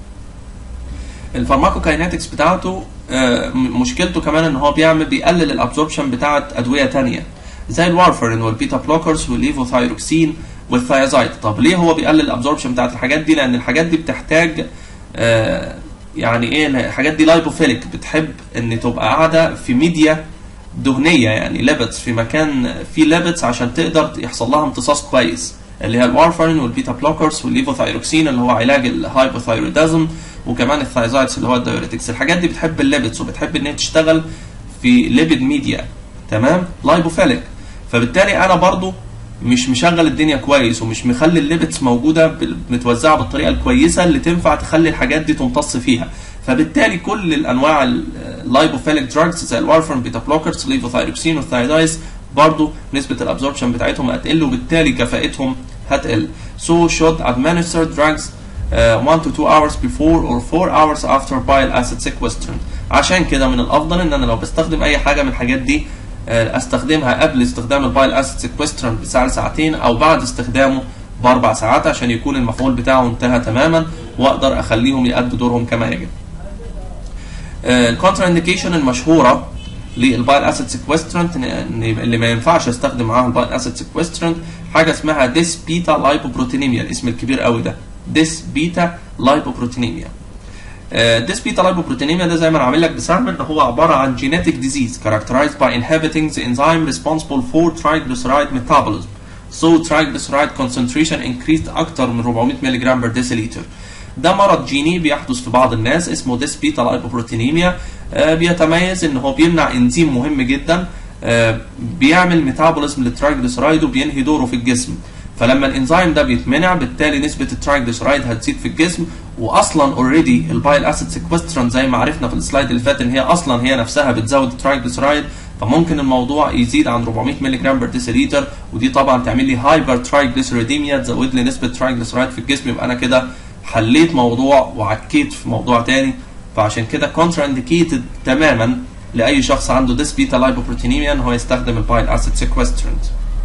الفارماكوكاينetics بتاعته آه مشكلته كمان ان هو بيعمل بيقلل الابزوربشن بتاعت ادويه ثانيه زي الوارفرين والبيتا بلوكرز والليفوثايروكسين والثايازايد. طب ليه هو بيقلل الابزوربشن بتاعت الحاجات دي؟ لان الحاجات دي بتحتاج آه يعني ايه، الحاجات دي لايبوفيليك، بتحب ان تبقى قاعده في ميديا دهنيه، يعني ليبتس في مكان فيه ليبتس عشان تقدر يحصل لها امتصاص كويس، اللي هي الوارفرين والبيتا بلوكرز والليفوثايروكسين اللي هو علاج الهايبوثايرودازم، وكمان الثايازايدز اللي هو الدايوريتكس. الحاجات دي بتحب الليبتس وبتحب ان هي تشتغل في ليبيد ميديا، تمام، لايبوفيليك، فبالتالي انا برضو مش مشغل الدنيا كويس ومش مخلي الليبتس موجوده متوزعه بالطريقه الكويسه اللي تنفع تخلي الحاجات دي تمتص فيها، فبالتالي كل الانواع اللايبوفيليك دراجز زي الوارفرين بيتا بلوكرز ليفوثايروكسين والثايدايز برضو نسبه الابزوربشن بتاعتهم هتقل وبالتالي كفاءتهم هتقل. So should administer drugs uh, one to two hours before or four hours after bile acid sequestration. عشان كده من الافضل ان انا لو بستخدم اي حاجه من الحاجات دي استخدمها قبل استخدام البايل اسيد سيكوستران بساعه لساعتين او بعد استخدامه باربع ساعات عشان يكون المفعول بتاعه انتهى تماما واقدر اخليهم يأدوا دورهم كما يجب. الكونترا انديكيشن المشهوره للبايل اسيد سيكوسترانت اللي ما ينفعش استخدم معاها البايل اسيد سيكوسترانت حاجه اسمها ديس بيتا لايبوبروتينيميا، الاسم الكبير قوي ده، ديس بيتا لايبوبروتينيميا. ديس بيتا لايبوبروتينيميا ده زي ما انا عامل لك بسهم ان هو عباره عن genetic disease characterized by inhibiting the enzyme responsible for triglyceride metabolism. So triglyceride concentration increased اكتر من أربعمية مللي جرام بر ديسيليتر. ده مرض جيني بيحدث في بعض الناس اسمه ديس بيتا لايبوبروتينيميا، آه بيتميز ان هو بيمنع انزيم مهم جدا آه بيعمل ميتابوليزم للترايجليسرايد وبينهي دوره في الجسم، فلما الانزيم ده بيتمنع بالتالي نسبه الترايجليسرايد هتزيد في الجسم، واصلا اوريدي البايل اسيد سيكوستران زي ما عرفنا في السلايد اللي فات ان هي اصلا هي نفسها بتزود الترايجليسرايد، فممكن الموضوع يزيد عن أربعمية مللي جرام بر ديسيليتر، ودي طبعا تعمل لي هايبر ترايجليسيريديميا، تزود لي نسبه الترايجليسرايد في الجسم، يبقى انا كده حليت موضوع وعكيت في موضوع تاني، فعشان كده كونترا انديكيتد تماما لاي شخص عنده ديس بيتا لايبوبروتينيميا ان هو يستخدم البايل اسيد سيكوسترانت.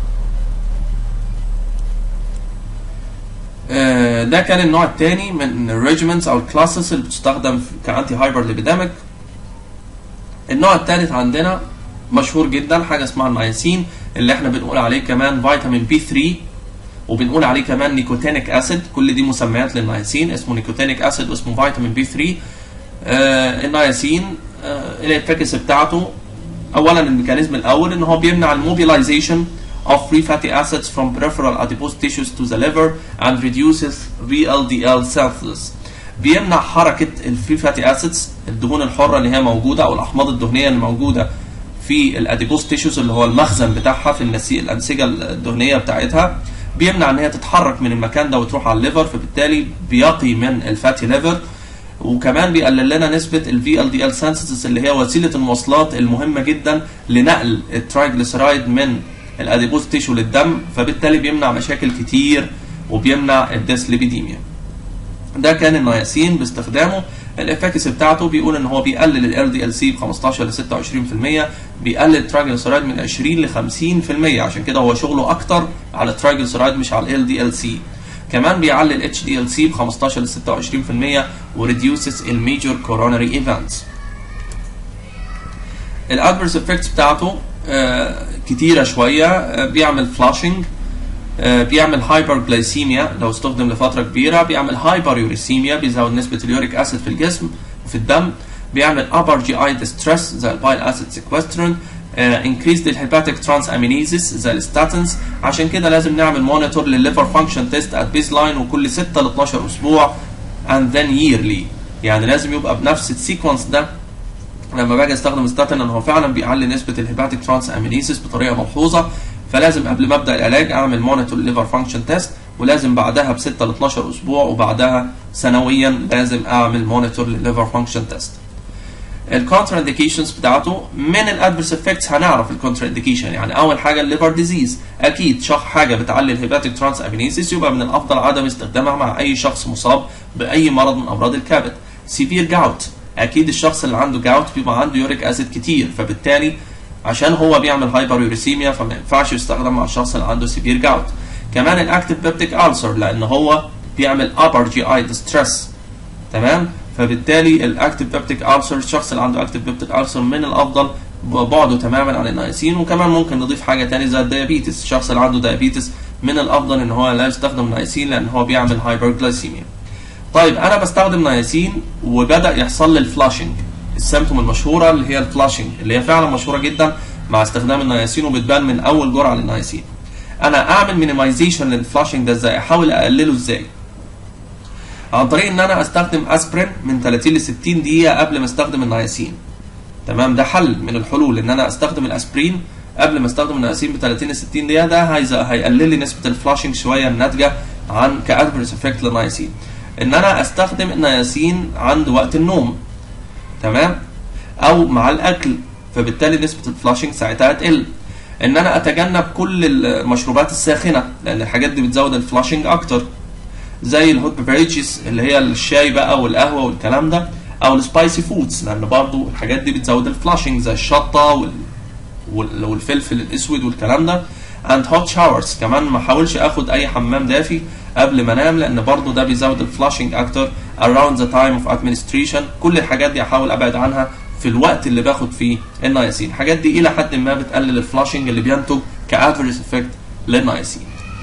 ده كان النوع الثاني من الريجيمنتس او الكلاسز اللي بتستخدم كانتي هايبر ليبيديميك. النوع الثالث عندنا مشهور جدا حاجه اسمها النياسين اللي احنا بنقول عليه كمان فيتامين بي ثلاثة، وبنقول عليه كمان نيكوتينيك اسيد. كل دي مسميات للنياسين، اسمه نيكوتينيك اسيد واسمه فيتامين بي ثلاثة. آه النياسين آه الافكس بتاعته اولا الميكانيزم الاول ان هو بيمنع الموبيلايزيشن of free fatty acids from peripheral adipose tissues to the liver and reduces V L D L synthesis. بيمنع حركه الفري فاتي اسيدز، الدهون الحره اللي هي موجوده او الاحماض الدهنيه اللي موجوده في الاديبوز تيشوز اللي هو المخزن بتاعها في النسيج الانسجه الدهنيه بتاعتها، بيمنع ان هي تتحرك من المكان ده وتروح على الليفر، فبالتالي بيقي من الفاتي ليفر. وكمان بيقلل لنا نسبه الفي ال دي ال سينثيسيس اللي هي وسيله المواصلات المهمه جدا لنقل الترايجليسرايد من الاديبوز تيشو للدم، فبالتالي بيمنع مشاكل كتير وبيمنع الديسليبيديميا. ده كان النياسين باستخدامه. الافكس بتاعته بيقول ان هو بيقلل ال دي ال سي ب خمستاشر ل ستة وعشرين بالمية، بيقلل الترايجليسرايد من عشرين ل خمسين بالمية، عشان كده هو شغله اكتر على الترايجليسرايد مش على ال دي ال سي. كمان بيعلل ال اتش دي ال سي ب خمستاشر ل ستة وعشرين بالمية وريديوسز الميجور كوروناري ايفنتس. الادفيرس افكتس بتاعته آه كتيره شويه. آه بيعمل فلاشنج، آه بيعمل هايبرجلايسيميا لو استخدم لفتره كبيره، بيعمل هايبر يوريسيميا بيزود نسبه اليوريك اسيد في الجسم وفي الدم، بيعمل ابر جي اي ديستريس زي البايل اسيد سيكوسترين، انكريز الهيباتيك ترانس امينيزيس زي الستاتنز. عشان كده لازم نعمل مونيتور للليفر فانكشن تيست ات بيس لاين وكل ستة ل اتناشر اسبوع اند ذن ييرلي، يعني لازم يبقى بنفس السيكونس ده. لما باجي استخدم ستاتين ان هو فعلا بيعلي نسبه الهيباتيك ترانس امينيزيس بطريقه ملحوظه، فلازم قبل ما ابدا العلاج اعمل مونيتور ليفر فانكشن تيست، ولازم بعدها ب ستة ل اتناشر اسبوع وبعدها سنويا لازم اعمل مونيتور للليفر فانكشن تيست. الكونترا انديكيشنز بتاعته من الادفيرس افكتس هنعرف الكونترا انديكيشن، يعني اول حاجه الليفر ديزيز، اكيد شخص حاجه بتعلي الهيباتيك ترانس امينيزيس يبقى من الافضل عدم استخدامها مع اي شخص مصاب باي مرض من امراض الكبد. سيفير جاوت، اكيد الشخص اللي عنده جاوت بيبقى عنده يوريك اسيد كتير، فبالتالي عشان هو بيعمل هايبر يوريسيميا فما ينفعش يستخدم مع الشخص اللي عنده سيفير جاوت. كمان الاكتيف بيبتيك ألسر لان هو بيعمل ابر جي اي ديستريس، تمام؟ فبالتالي الاكتيف بيبتيك ألسر، الشخص اللي عنده اكتيف بيبتيك ألسر من الافضل بعده تماما عن النياسين. وكمان ممكن نضيف حاجه ثانيه زي الديابيتس، الشخص اللي عنده ديابيتس من الافضل ان هو لا يستخدم نياسين لان هو بيعمل هايبرجلايسيميا. طيب انا بستخدم نياسين وبدا يحصل لي الفلاشنج، السيمتوم المشهوره اللي هي الفلاشنج اللي هي فعلا مشهوره جدا مع استخدام النياسين وبتبان من اول جرعه للنياسين. انا اعمل مينيمايزيشن للفلاشنج ده ازاي؟ احاول اقلله ازاي؟ عن طريق ان انا استخدم اسبرين من ثلاثين ل ستين دقيقه قبل ما استخدم النياسين. تمام، ده حل من الحلول ان انا استخدم الاسبرين قبل ما استخدم النياسين ب ثلاثين ل ستين دقيقه، ده هيقلل لي نسبه الفلاشنج شويه الناتجه عن كادفيرس افكت للنياسين. ان انا استخدم النياسين عند وقت النوم، تمام، او مع الاكل، فبالتالي نسبه الفلاشنج ساعتها تقل. ان انا اتجنب كل المشروبات الساخنه لان الحاجات دي بتزود الفلاشنج اكتر، زي الهوت بيفريجز اللي هي الشاي بقى والقهوه والكلام ده، او السبايسي فودز لان برضو الحاجات دي بتزود الفلاشنج زي الشطه وال... وال... والفلفل الاسود والكلام ده. اند هوت شاورز، كمان ما احاولش اخد اي حمام دافي قبل ما انام لان برضو ده بيزود الفلاشنج اكتر. around the time of administration، كل الحاجات دي احاول ابعد عنها في الوقت اللي باخد فيه النياسين. الحاجات دي الى حد ما بتقلل الفلاشنج اللي بينتج كادفيرس افكت للنياسين.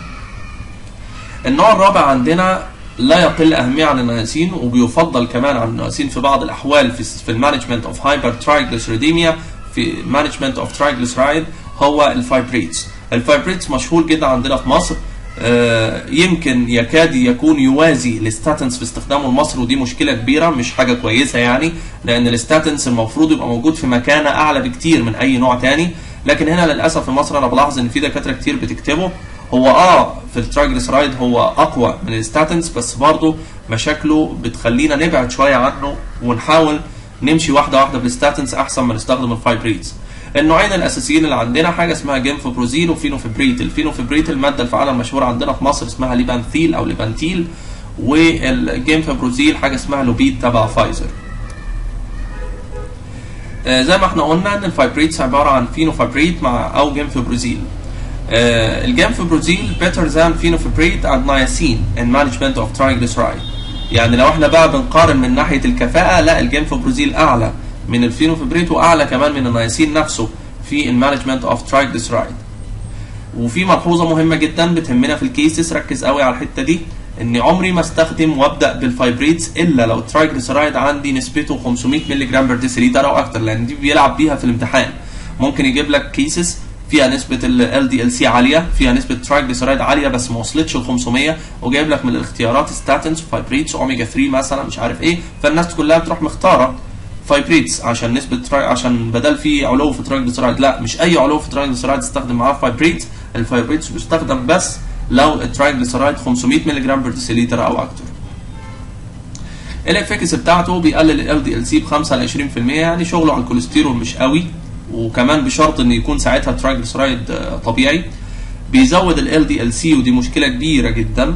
النوع الرابع عندنا لا يقل اهميه عن النياسين وبيفضل كمان عن النياسين في بعض الاحوال في في المانجمنت اوف هايبر ترايجليسيريديميا، في مانجمنت اوف ترايجليسرايد، هو الفايبريتس. الفايبريتس مشهور جدا عندنا في مصر، آه يمكن يكاد يكون يوازي الستاتنز في استخدامه لمصر، ودي مشكله كبيره مش حاجه كويسه يعني، لان الستاتنز المفروض يبقى موجود في مكانه اعلى بكتير من اي نوع تاني، لكن هنا للاسف في مصر انا بلاحظ ان في دكاتره كتير بتكتبه. هو اه في الترايجليسرايد هو اقوى من الستاتنز، بس برضه مشاكله بتخلينا نبعد شويه عنه ونحاول نمشي واحده واحده بالستاتنز احسن ما نستخدم الفايبريتس. النوعين الاساسيين اللي عندنا حاجه اسمها جيمفوبروزيل وفينوفيبريت. الفينوفيبريت الماده الفعاله المشهوره عندنا في مصر اسمها ليبانثيل او ليبانتيل، والجيمفوبروزيل حاجه اسمها لوبيد تبع فايزر. آه زي ما احنا قلنا ان الفايبريتس عباره عن فينوفيبريت مع او جيمفوبروزيل. آه الجيمفوبروزيل better than phenofibrate and niacin in management of triglyceride. يعني لو احنا بقى بنقارن من ناحيه الكفاءه، لا الجيمفوبروزيل اعلى من الفينوفيبريت واعلى كمان من النياسين نفسه في المانجمنت اوف ترايجليسرايد. وفي ملحوظه مهمه جدا بتهمنا في الكيسز، ركز قوي على الحته دي، اني عمري ما استخدم وابدا بالفايبريتس الا لو الترايجليسرايد عندي نسبته خمسمية مللي جرام بير ديسيليتر او اكتر، لان دي بيلعب بيها في الامتحان. ممكن يجيب لك كيسز فيها نسبه ال دي ال سي عاليه، فيها نسبه ترايجليسرايد عاليه بس ما وصلتش ل خمسمية، وجايب لك من الاختيارات ستاتنز وفايبريتس اوميجا ثلاثة مثلا مش عارف ايه، فالناس كلها بتروح مختاره فايبريتس عشان نسبه تراي... عشان بدل في علو في ترايجليسرايد. لا، مش اي علو في ترايجليسرايد تستخدم معاه فايبريتس، الفايبريتس بيستخدم بس لو الترايجليسرايد خمسمية مللي جرام بير ديسيليتر او اكتر. الافكس بتاعته بيقلل ال دي ال سي ب خمسة ل عشرين في المية، يعني شغله على الكوليسترول مش قوي، وكمان بشرط ان يكون ساعتها ترايجليسرايد طبيعي. بيزود ال دي ال سي ودي مشكله كبيره جدا،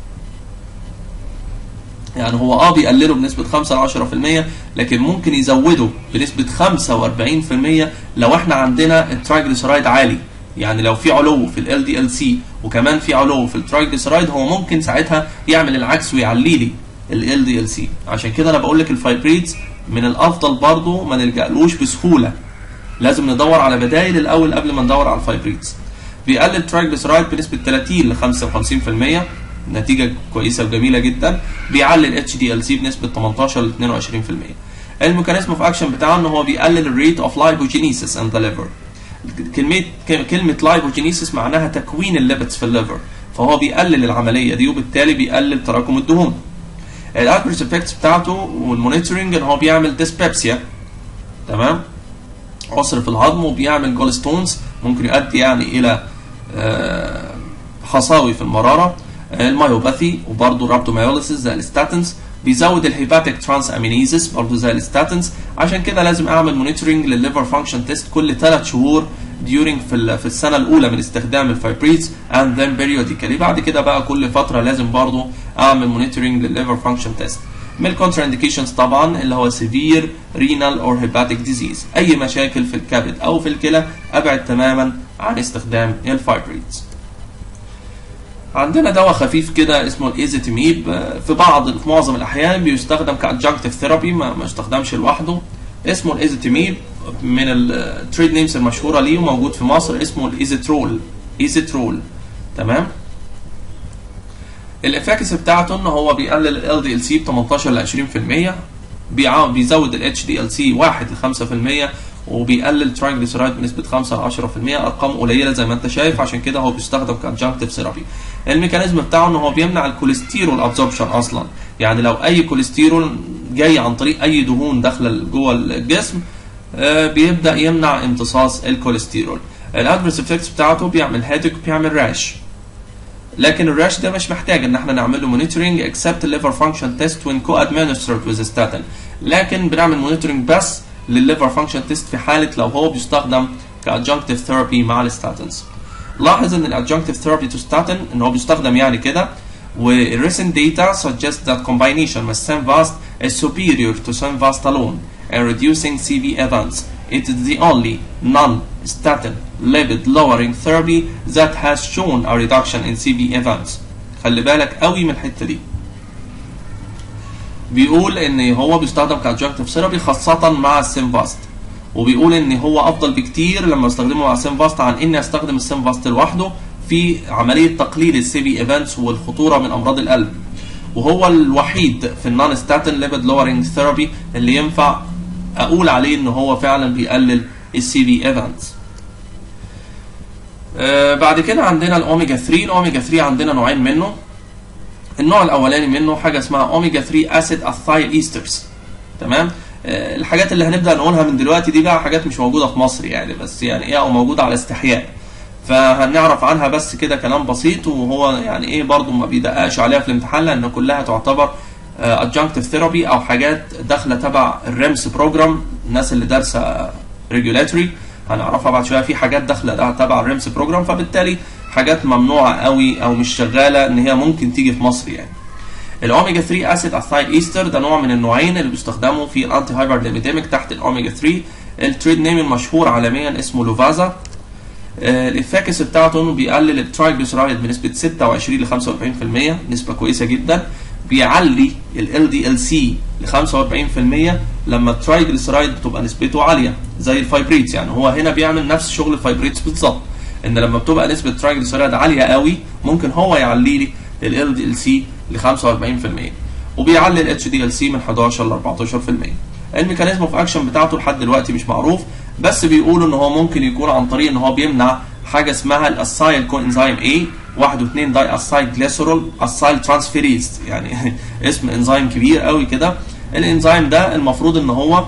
يعني هو اه بيقلله بنسبه خمسة ل عشرة في المية، لكن ممكن يزوده بنسبه خمسة وأربعين في المية لو احنا عندنا الترايجليسرايد عالي. يعني لو في علو في ال دي ال سي وكمان في علو في الترايجليسرايد، هو ممكن ساعتها يعمل العكس ويعلي لي ال دي ال سي. عشان كده انا بقول لك الفايبريتس من الافضل برضه ما نلجألوش بسهوله، لازم ندور على بدائل الاول قبل ما ندور على الفايبريتس. بيقلل الترايجليسرايد بنسبه ثلاثين ل خمسة وخمسين في المية، نتيجه كويسه وجميله جدا. بيعلي الاتش دي ال سي بنسبه تمنتاشر ل اتنين وعشرين في المية. الميكانيزم اوف اكشن بتاعه ان هو بيقلل الريت اوف لايبوجينيسيس ان ذا ليفر. كلمه كلمه لايبوجينيسيس معناها تكوين الليبيدز في الليفر، فهو بيقلل العمليه دي وبالتالي بيقلل تراكم الدهون. الادفيرس افكتس بتاعته والمونيتورنج ان هو بيعمل ديسبيبسيا، تمام، عسر في الهضم، وبيعمل جولستونز ممكن يؤدي يعني الى حصاوي في المراره. المايوباثي وبرضه رابدوميوليسيس زي الستاتنز. بيزود الهيباتيك ترانس امينيزس برضه زي الستاتنز. عشان كده لازم اعمل مونيتورنج للليفر فانكشن تيست كل ثلاث شهور during في في السنه الاولى من استخدام الفايبريتس and then periodically. بعد كده بقى كل فتره لازم برضه اعمل مونيتورنج للليفر فانكشن تيست. من الكونترا انديكيشنز طبعا اللي هو سيفير رينال اور هيباتيك ديزيز، اي مشاكل في الكبد او في الكلى ابعد تماما عن استخدام الفايبريتس. عندنا دواء خفيف كده اسمه الايزيتيميب، في بعض في معظم الاحيان بيستخدم كادجنكتيف ثيرابي، ما ما يستخدمش لوحده. اسمه الايزيتيميب، من التريد نيمز المشهوره ليه وموجود في مصر اسمه الايزيترول. ايزيترول تمام. الافاكس بتاعته ان هو بيقلل ال دي ال سي ب تمنتاشر ل عشرين في المية، بيزود ال اتش دي ال سي واحد ل خمسة في المية، وبيقلل ترايجليسرايد بنسبه خمسة ل عشرة في المية. ارقام قليله زي ما انت شايف، عشان كده هو بيستخدم كادجنكتيف ثيرابي. الميكانيزم بتاعه ان هو بيمنع الكوليسترول ابزوربشن اصلا، يعني لو اي كوليسترول جاي عن طريق اي دهون داخله جوه الجسم بيبدا يمنع امتصاص الكوليسترول. الادفيرس افكتس بتاعته بيعمل هيدك، بيعمل راش، لكن الراش ده مش محتاج ان احنا نعمل له مونيتورنج اكسبت الليفر فانكشن تيست وين كو ادمنسترد ويز ستاتين، لكن بنعمل مونيتورنج بس للليفر فانكشن تيست في حاله لو هو بيستخدم كادجنكتيف ثيرابي مع الستاتينز. لاحظ ان الادجنكتيف ثيرابي تو ستاتين ان هو بيستخدم يعني كده، والريسنت داتا suggest that combination with Synvast is superior to Synvast alone in reducing سي في events. It is the only non-statin lipid lowering therapy that has shown a reduction in سي في events. خلي بالك قوي من الحته دي. بيقول ان هو بيستخدم كادجنكتيف ثيرابي خاصه مع السينفاست، وبيقول ان هو افضل بكتير لما استخدمه مع السينفاست عن اني استخدم السينفاست لوحده في عمليه تقليل السي في ايفنتس والخطوره من امراض القلب. وهو الوحيد في النون ستاتين ليبيد لورنج ثيرابي اللي ينفع اقول عليه ان هو فعلا بيقلل السي في ايفنتس. آه بعد كده عندنا الاوميجا ثلاثة. الاوميجا ثلاثة عندنا نوعين منه. النوع الاولاني منه حاجه اسمها اوميجا ثلاثة اسيد اثايل ايسترز، تمام. آه الحاجات اللي هنبدا نقولها من دلوقتي دي بقى حاجات مش موجوده في مصر يعني، بس يعني ايه، او موجوده على استحياء، فهنعرف عنها بس كده كلام بسيط، وهو يعني ايه برضو ما بيدققش عليها في الامتحان لان كلها تعتبر ادجنكتيف ثيرابي او حاجات داخله تبع الريمس بروجرام. الناس اللي دارسه ريجولاتوري هنعرفها بعد شويه، في حاجات داخله تبع الريمس بروجرام، فبالتالي حاجات ممنوعه قوي او مش شغاله ان هي ممكن تيجي في مصر يعني. الاوميجا ثلاثة اسيد اثايل ايستر ده نوع من النوعين اللي بيستخدموا في الانتي هايبرليبيديميك تحت الاوميجا ثلاثة. التريد نيم المشهور عالميا اسمه لوفازا. الافاكس بتاعته انه بيقلل الترايجليسرايد بنسبه ستة وعشرين ل خمسة وأربعين في المية، نسبه كويسه جدا. بيعلي ال دي ال سي ل خمسة وأربعين في المية لما الترايجليسرايد بتبقى نسبته عاليه زي الفايبريتس، يعني هو هنا بيعمل نفس شغل الفايبريتس بالظبط. ان لما بتبقى نسبه ترايجليسيرايد عاليه قوي ممكن هو يعلي لي ال إل دي إل سي ل خمسة وأربعين في المية، وبيعلي ال اتش دي إل سي من حداشر ل أربعتاشر في المية. الميكانيزم اوف اكشن بتاعته لحد دلوقتي مش معروف، بس بيقولوا ان هو ممكن يكون عن طريق ان هو بيمنع حاجه اسمها الاسايل كوانزيم A واحد واثنين داي اسايل جليسرول اسايل ترانسفيريز، يعني اسم انزيم كبير قوي كده. الانزيم ده المفروض ان هو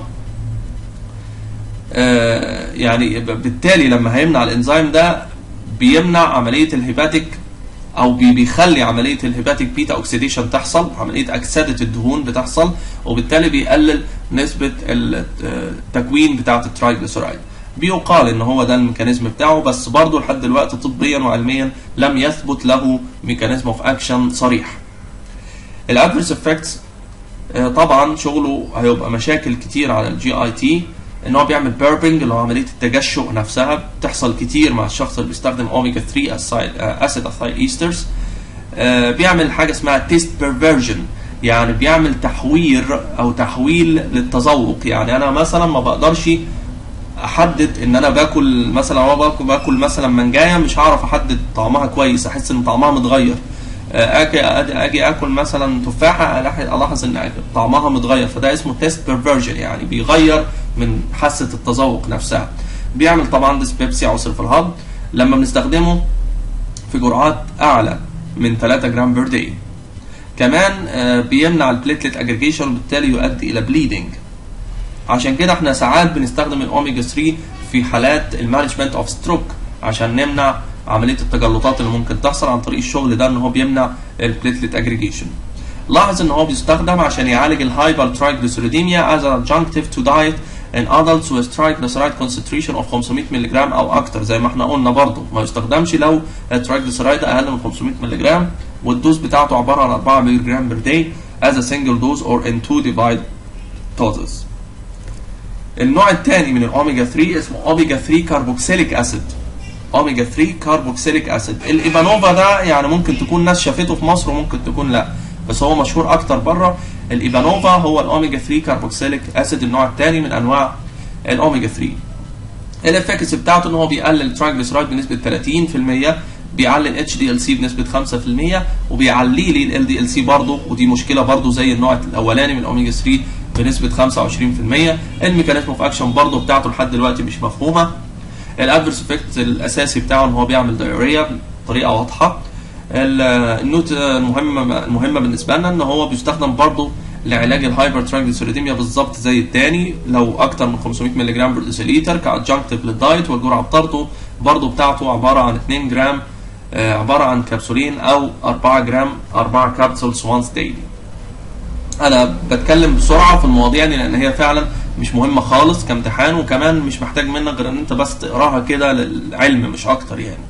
آه يعني بالتالي لما هيمنع الانزيم ده بيمنع عمليه الهيباتيك او بيخلي عمليه الهيباتيك بيتا اوكسيديشن تحصل، عمليه اكسده الدهون بتحصل، وبالتالي بيقلل نسبه التكوين بتاعه الترايجليسيرايد. بيقال ان هو ده الميكانيزم بتاعه، بس برضه لحد دلوقتي طبيا وعلميا لم يثبت له ميكانيزم اوف اكشن صريح. الادفيرس افكتس طبعا شغله هيبقى مشاكل كتير على الجي اي تي، ان هو بيعمل بيربنج اللي هو عمليه التجشؤ نفسها، بتحصل كتير مع الشخص اللي بيستخدم اوميجا ثلاثة اسيد اثايل ايسترز. بيعمل حاجه اسمها تيست بيرفيرجن، يعني بيعمل تحوير او تحويل للتذوق. يعني انا مثلا ما بقدرش احدد ان انا باكل مثلا او باكل, باكل مثلا منجايه، مش هعرف احدد طعمها كويس، احس ان طعمها متغير. اجي اجي اكل مثلا تفاحه الاحظ ان طعمها متغير، فده اسمه تيست بيرفيرجن، يعني بيغير من حاسه التذوق نفسها. بيعمل طبعا ديسبيبسي عسر في الهضم لما بنستخدمه في جرعات اعلى من ثلاثة جرام بير داي. كمان بيمنع البليتلت اجريجيشن وبالتالي يؤدي الى بليدنج. عشان كده احنا ساعات بنستخدم الاوميجا ثلاثة في حالات المانجمنت اوف ستروك عشان نمنع عمليه التجلطات اللي ممكن تحصل عن طريق الشغل ده، ان هو بيمنع البليتلت اجريجيشن. لاحظ ان هو بيستخدم عشان يعالج الهايبر ترايجليسيريديميا as an adjunctive to diet in adults with triglyceride concentration of خمسمية مللي جرام او اكتر. زي ما احنا قلنا برضه ما يستخدمش لو الترايجليسيرايد اقل من خمسمية مللي جرام والدوز بتاعته عباره عن أربعة مللي جرام بير داي as a single dose or in two divided doses. النوع الثاني من الاوميجا ثلاثة اسمه اوميجا ثلاثة كاربوكسيليك اسيد. اوميجا ثلاثة كاربوكسيليك اسيد، الايبانوفا ده يعني ممكن تكون ناس شافته في مصر وممكن تكون لا، بس هو مشهور اكتر بره. الايبانوفا هو الاوميجا ثلاثة كاربوكسيليك اسيد، النوع الثاني من انواع الاوميجا ثلاثة. الافكتس بتاعته ان هو بيقلل الترايجليسيرايد بنسبه ثلاثين في المية، بيعلي الاتش دي ال سي بنسبه خمسة في المية، وبيعلي لي ال دي ال سي برضه، ودي مشكله برضه زي النوع الاولاني من الاوميجا ثلاثة بنسبه خمسة وعشرين في المية. الميكانيزم اوف اكشن برضه بتاعته لحد دلوقتي مش مفهومه. الادفيرس افكت الاساسي بتاعه ان هو بيعمل دايوريا بطريقه واضحه. النوت المهمه المهمه بالنسبه لنا ان هو بيستخدم برضه لعلاج الهايبر ترايجليسيريديميا بالظبط زي الثاني، لو اكتر من خمسمية مللي جرام بر ديسيليتر كادجنكتيف للدايت. والجرعه بتاعته برضه بتاعته عباره عن اتنين جرام، آه عباره عن كبسولين او أربعة جرام، أربعة كابسولز وانس دايلي. انا بتكلم بسرعه في المواضيع دي لان هي فعلا مش مهمه خالص كامتحان، وكمان مش محتاج منك غير ان انت بس تقراها كده للعلم مش اكتر يعني.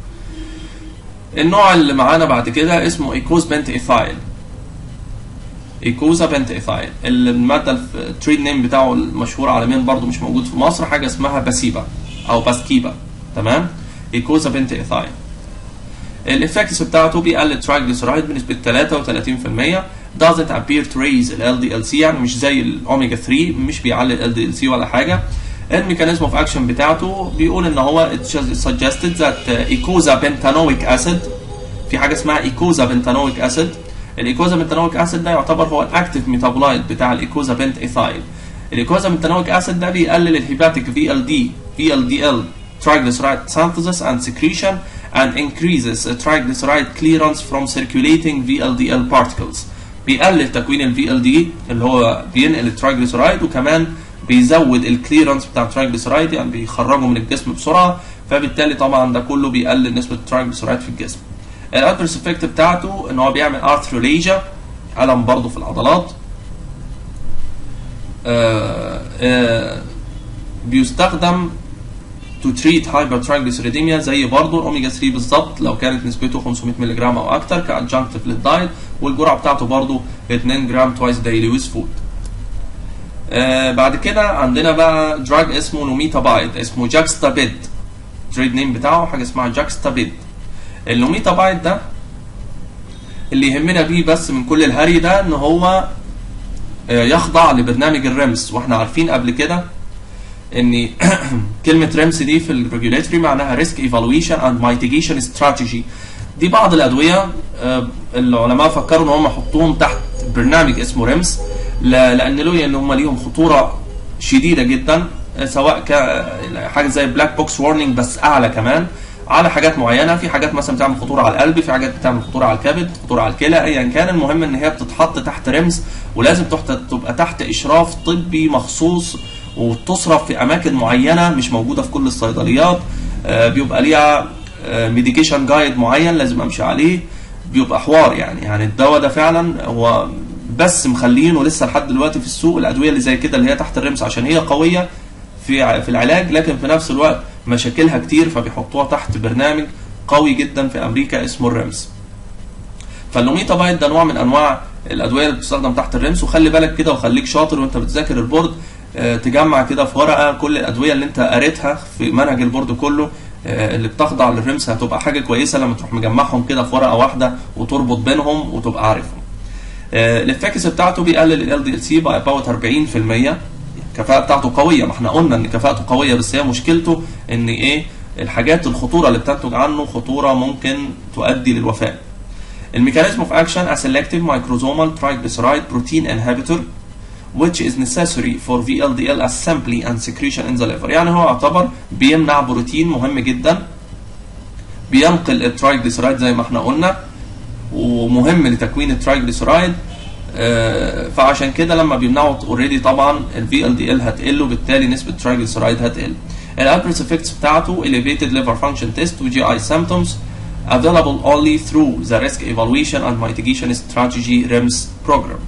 النوع اللي معانا بعد كده اسمه ايكوز بنت ايثايل. ايكوزا بنت ايثايل، الماده التريد نيم بتاعه المشهور عالميا برضو مش موجود في مصر، حاجه اسمها باسيبا او باسكيبا، تمام؟ ايكوزا بنت ايثايل. الافكتس بتاعته بيقلل ترايجليسيرايد بنسبه ثلاثة وثلاثين في المية، doesn't appear to raise ال إل دي إل سي، يعني مش زي الاوميجا ثلاثة، مش بيعلي ال إل دي إل سي ولا حاجه. الميكانيزم اوف اكشن بتاعته بيقول ان هو it suggested that eicosapentaenoic acid، في حاجه اسمها eicosapentaenoic acid. الايكوزابنتانويك اسيد ده يعتبر هو الاكتيف ميتابولايت بتاع الايكوزابنت ايثايل. الايكوزابنتانويك اسيد ده بيقلل الهيباتيك في ال دي في ال دي ال triglyceride synthesis and secretion and increases triglyceride clearance from circulating في ال دي ال particles. بيقلل تكوين ال في ال دي اللي هو بينقل الترايجليسرايد، وكمان بيزود الكليرنس بتاع الترايجليسرايد، يعني بيخرجه من الجسم بسرعه، فبالتالي طبعا ده كله بيقلل نسبه الترايجليسرايد في الجسم. الادفيرس افكت بتاعته ان هو بيعمل ارثروليجيا، الم برضه في العضلات. آآ آآ بيستخدم تو تريت هايبر ترايجليسيريديميا زي برضه الاوميجا ثلاثة بالظبط لو كانت نسبته خمسمية مللي جرام او اكتر كادجنكتيف للدايت، والجرعه بتاعته برضه اتنين جرام توايس دايلي ويز فود. بعد كده عندنا بقى دراج اسمه نوميتابايد، اسمه جاكستابيد، تريد نيم بتاعه حاجه اسمها جاكستابيد. النوميتابايد ده اللي يهمنا بيه بس من كل الهري ده ان هو يخضع لبرنامج الريمس، واحنا عارفين قبل كده ان كلمه ريمس دي في الريجوليتوري معناها ريسك ايفالويشن اند مايتيجيشن استراتيجي. دي بعض الادويه العلماء فكروا ان هم يحطوهم تحت برنامج اسمه ريمس، لان له ان هم ليهم خطوره شديده جدا، سواء كحاجه زي بلاك بوكس وارنينج بس اعلى كمان على حاجات معينه. في حاجات مثلا بتعمل خطوره على القلب، في حاجات بتعمل خطوره على الكبد، خطوره على الكلى، ايا كان. المهم ان هي بتتحط تحت ريمس، ولازم تبقى تحت اشراف طبي مخصوص، وتصرف في اماكن معينه مش موجوده في كل الصيدليات. آه بيبقى ليها آه ميديكيشن جايد معين لازم امشي عليه. بيبقى حوار يعني يعني الدواء ده فعلا هو بس مخلينه لسه لحد دلوقتي في السوق الادويه اللي زي كده اللي هي تحت الريمس عشان هي قويه في في العلاج، لكن في نفس الوقت مشاكلها كتير، فبيحطوها تحت برنامج قوي جدا في امريكا اسمه الريمس. فاللوميتابايد ده نوع من انواع الادويه اللي بتستخدم تحت الريمس. وخلي بالك كده وخليك شاطر وانت بتذاكر البورد، اه تجمع كده في ورقه كل الادويه اللي انت قريتها في منهج البورد كله اه اللي بتخضع للريمس. هتبقى حاجه كويسه لما تروح مجمعهم كده في ورقه واحده وتربط بينهم وتبقى عارفهم. اه الافكس بتاعته بيقلل ال دي ال سي باي اباوت أربعين في المية. الكفاءه بتاعته قويه، ما احنا قلنا ان كفاءته قويه، بس هي مشكلته ان ايه الحاجات الخطوره اللي بتنتج عنه خطوره ممكن تؤدي للوفاه. الميكانيزم اوف اكشن a selective microsomal triglyceride protein inhibitor which is necessary for في إل دي إل assembly and secretion in the liver. يعني هو يعتبر بيمنع بروتين مهم جدا بينقل الترايجليسرايد زي ما احنا قلنا، ومهم لتكوين الترايجليسرايد. آه فعشان كده لما بيمنعوا اوريدي طبعا ال في إل دي إل هتقل، وبالتالي نسبه الترايجليسرايد هتقل. الادفيرس افكتس بتاعته elevated liver function test و جي آي symptoms available only through the risk evaluation and mitigation strategy ريمس program.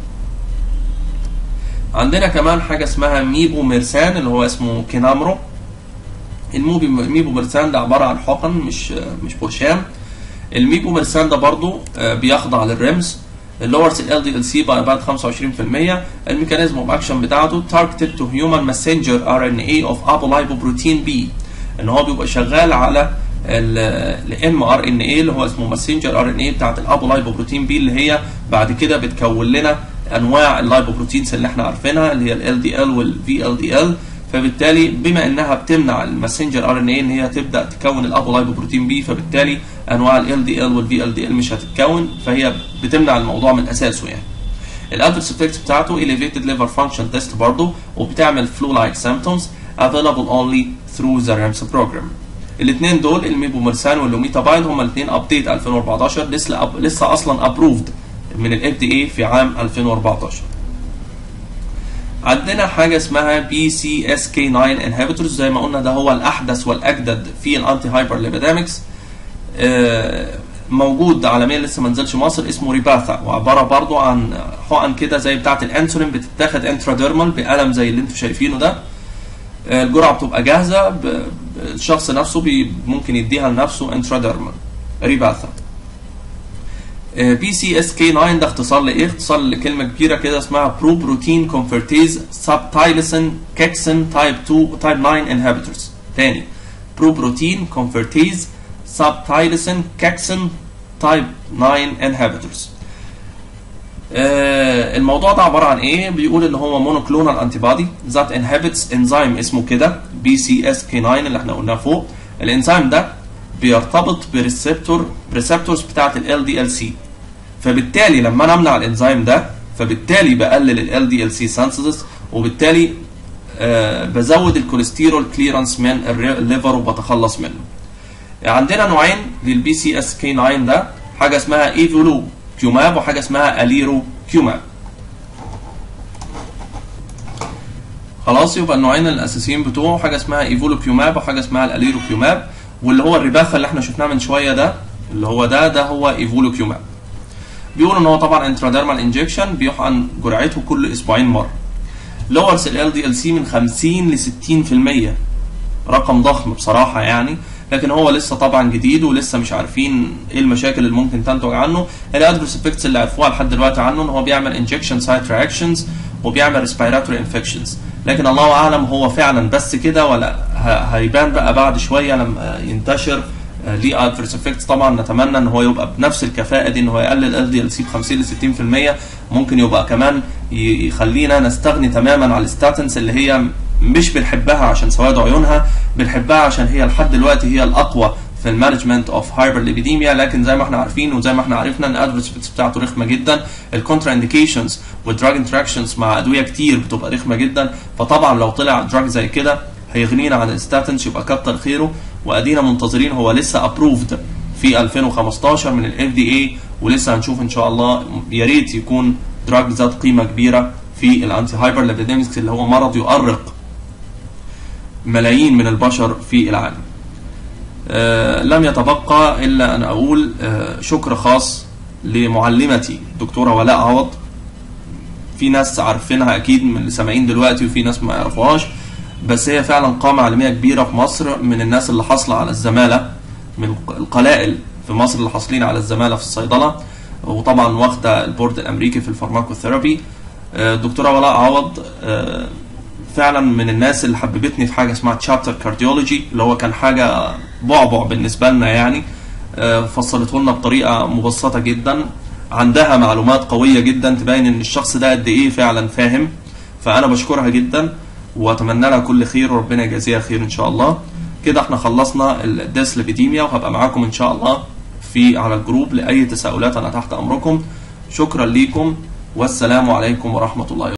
عندنا كمان حاجه اسمها ميبو ميرسان اللي هو اسمه كينامرو. الميبو ميرسان ده عباره عن حقن مش مش برشام. الميبو ميرسان ده برضو بيخضع للريمس. lowers ال دي ال سي by about خمسة وعشرين في المية. الميكانيزم اوف اكشن بتاعته targeted to human messenger ار ان اي of apolipoprotein B، ان هو بيبقى شغال على الام ار ان اي اللي هو اسمه ماسنجر ار ان اي بتاعت الابولايبوبروتين بي، اللي هي بعد كده بتكون لنا انواع اللايبوبروتينز اللي احنا عارفينها اللي هي ال دي ال والفي ال دي ال. فبالتالي بما انها بتمنع الماسنجر ار ان اي ان هي تبدا تكون الابولايبوبروتين بي، فبالتالي انواع ال دي ال والفي ال دي ال مش هتتكون، فهي بتمنع الموضوع من اساسه يعني. الادفيرس افكتس بتاعته elevated liver function test برضه، وبتعمل flu like symptoms available only through the ريمس program. الاثنين دول الميبوميرسان واللوميتابايد هما الاثنين ابديت ألفين وأربعتاشر، لسه أب... لسه اصلا ابروفد من الاف دي اي في عام ألفين وأربعتاشر. عندنا حاجه اسمها بي سي اس كي تسعة انهبيتورز، زي ما قلنا ده هو الاحدث والاجدد في الانتي هايبر ليبيديمكس. آه موجود عالميا لسه ما نزلش مصر، اسمه ريباثا، وعباره برضو عن حقن كده زي بتاعه الانسولين بتتاخد انتراديرمال بقلم زي اللي انتم شايفينه ده. آه الجرعه بتبقى جاهزه، ب... الشخص نفسه بي ممكن يديها لنفسه انتراديرمال. ريباثا. بي سي اس كي تسعة ده اختصار لايه؟ اختصار لكلمه كبيره كده اسمها برو بروتين كونفرتيز سبتايلسين كيكسين تايب اتنين تايب تسعة انهبيتورز. تاني برو بروتين كونفرتيز سبتايلسين كيكسين تايب تسعة انهبيتورز. آه الموضوع ده عباره عن ايه؟ بيقول ان هو مونوكلونال انتي بودي ذات انهبيتس انزيم اسمه كده بي سي اس كي تسعة اللي احنا قلناه فوق. الانزيم ده بيرتبط بريسبتور بريسبتورز بتاعه ال دي ال سي، فبالتالي لما انا امنع الانزيم ده فبالتالي بقلل ال دي ال سي سينثيسيس، وبالتالي آه بزود الكوليسترول كليرنس من الليفر وبتخلص منه. عندنا نوعين للبي سي اس كي تسعة ده، حاجه اسمها ايفولو كيوماب وحاجه اسمها اليرو كيوماب. خلاص يبقى النوعين الاساسيين بتوعه حاجه اسمها ايفولو كيوماب وحاجه اسمها الاليرو كيوماب، واللي هو الرباخه اللي احنا شفناه من شويه ده اللي هو ده ده هو ايفولو كيوماب. بيقول ان هو طبعا انتراديرمال انجكشن بيحقن جرعته كل اسبوعين مره. لورس ال دي ال سي من خمسين ل ستين في المية، رقم ضخم بصراحه يعني، لكن هو لسه طبعا جديد ولسه مش عارفين ايه المشاكل اللي ممكن تنتج عنه. الادفيرس افكتس اللي عرفوها لحد دلوقتي عنه ان هو بيعمل انجكشن سايت رياكشنز وبيعمل ريسبيراتوري انفكشنز، لكن الله اعلم هو فعلا بس كده ولا هيبان بقى بعد شويه لما ينتشر ليه ادفيرس افكتس. طبعا نتمنى ان هو يبقى بنفس الكفاءه دي، ان هو يقلل ال دي ال سي ب خمسين ل ستين في المية، ممكن يبقى كمان يخلينا نستغني تماما عن الستاتنز اللي هي مش بنحبها عشان سواد عيونها، بنحبها عشان هي لحد دلوقتي هي الاقوى في المانجمنت اوف هايبرليبيديميا. لكن زي ما احنا عارفين وزي ما احنا عرفنا ان الادفيرس افكتس بتاعته رخمه جدا، الكونترا انديكيشنز والدراج انتراكشنز مع ادويه كتير بتبقى رخمه جدا. فطبعا لو طلع دراج زي كده هيغنينا عن الستاتنز يبقى كتر خيره، وادينا منتظرين. هو لسه ابروفد في ألفين وخمستاشر من الاف دي اي، ولسه هنشوف ان شاء الله. يا ريت يكون دراج ذات قيمه كبيره في الانتي هايبرليبيديميكس اللي هو مرض يؤرق ملايين من البشر في العالم. آه لم يتبقى الا ان اقول آه شكر خاص لمعلمتي الدكتوره ولاء عوض. في ناس عارفينها اكيد من اللي سامعين دلوقتي، وفي ناس ما يعرفوهاش، بس هي فعلا قامه علميه كبيره في مصر، من الناس اللي حاصله على الزماله، من القلائل في مصر اللي حاصلين على الزماله في الصيدله، وطبعا واخده البورد الامريكي في الفارماكوثيرابي. الدكتوره ولاء عوض فعلا من الناس اللي حببتني في حاجه اسمها تشابتر كارديولوجي، اللي هو كان حاجه بعبع بالنسبه لنا يعني. فصلته لنا بطريقه مبسطه جدا، عندها معلومات قويه جدا تبين ان الشخص ده قد ايه فعلا فاهم. فانا بشكرها جدا واتمنى لها كل خير، وربنا يجازيها خير ان شاء الله. كده احنا خلصنا الديسليبيديميا، وهبقى معاكم ان شاء الله في على الجروب لاي تساؤلات، انا تحت امركم. شكرا ليكم والسلام عليكم ورحمه الله وبركاته.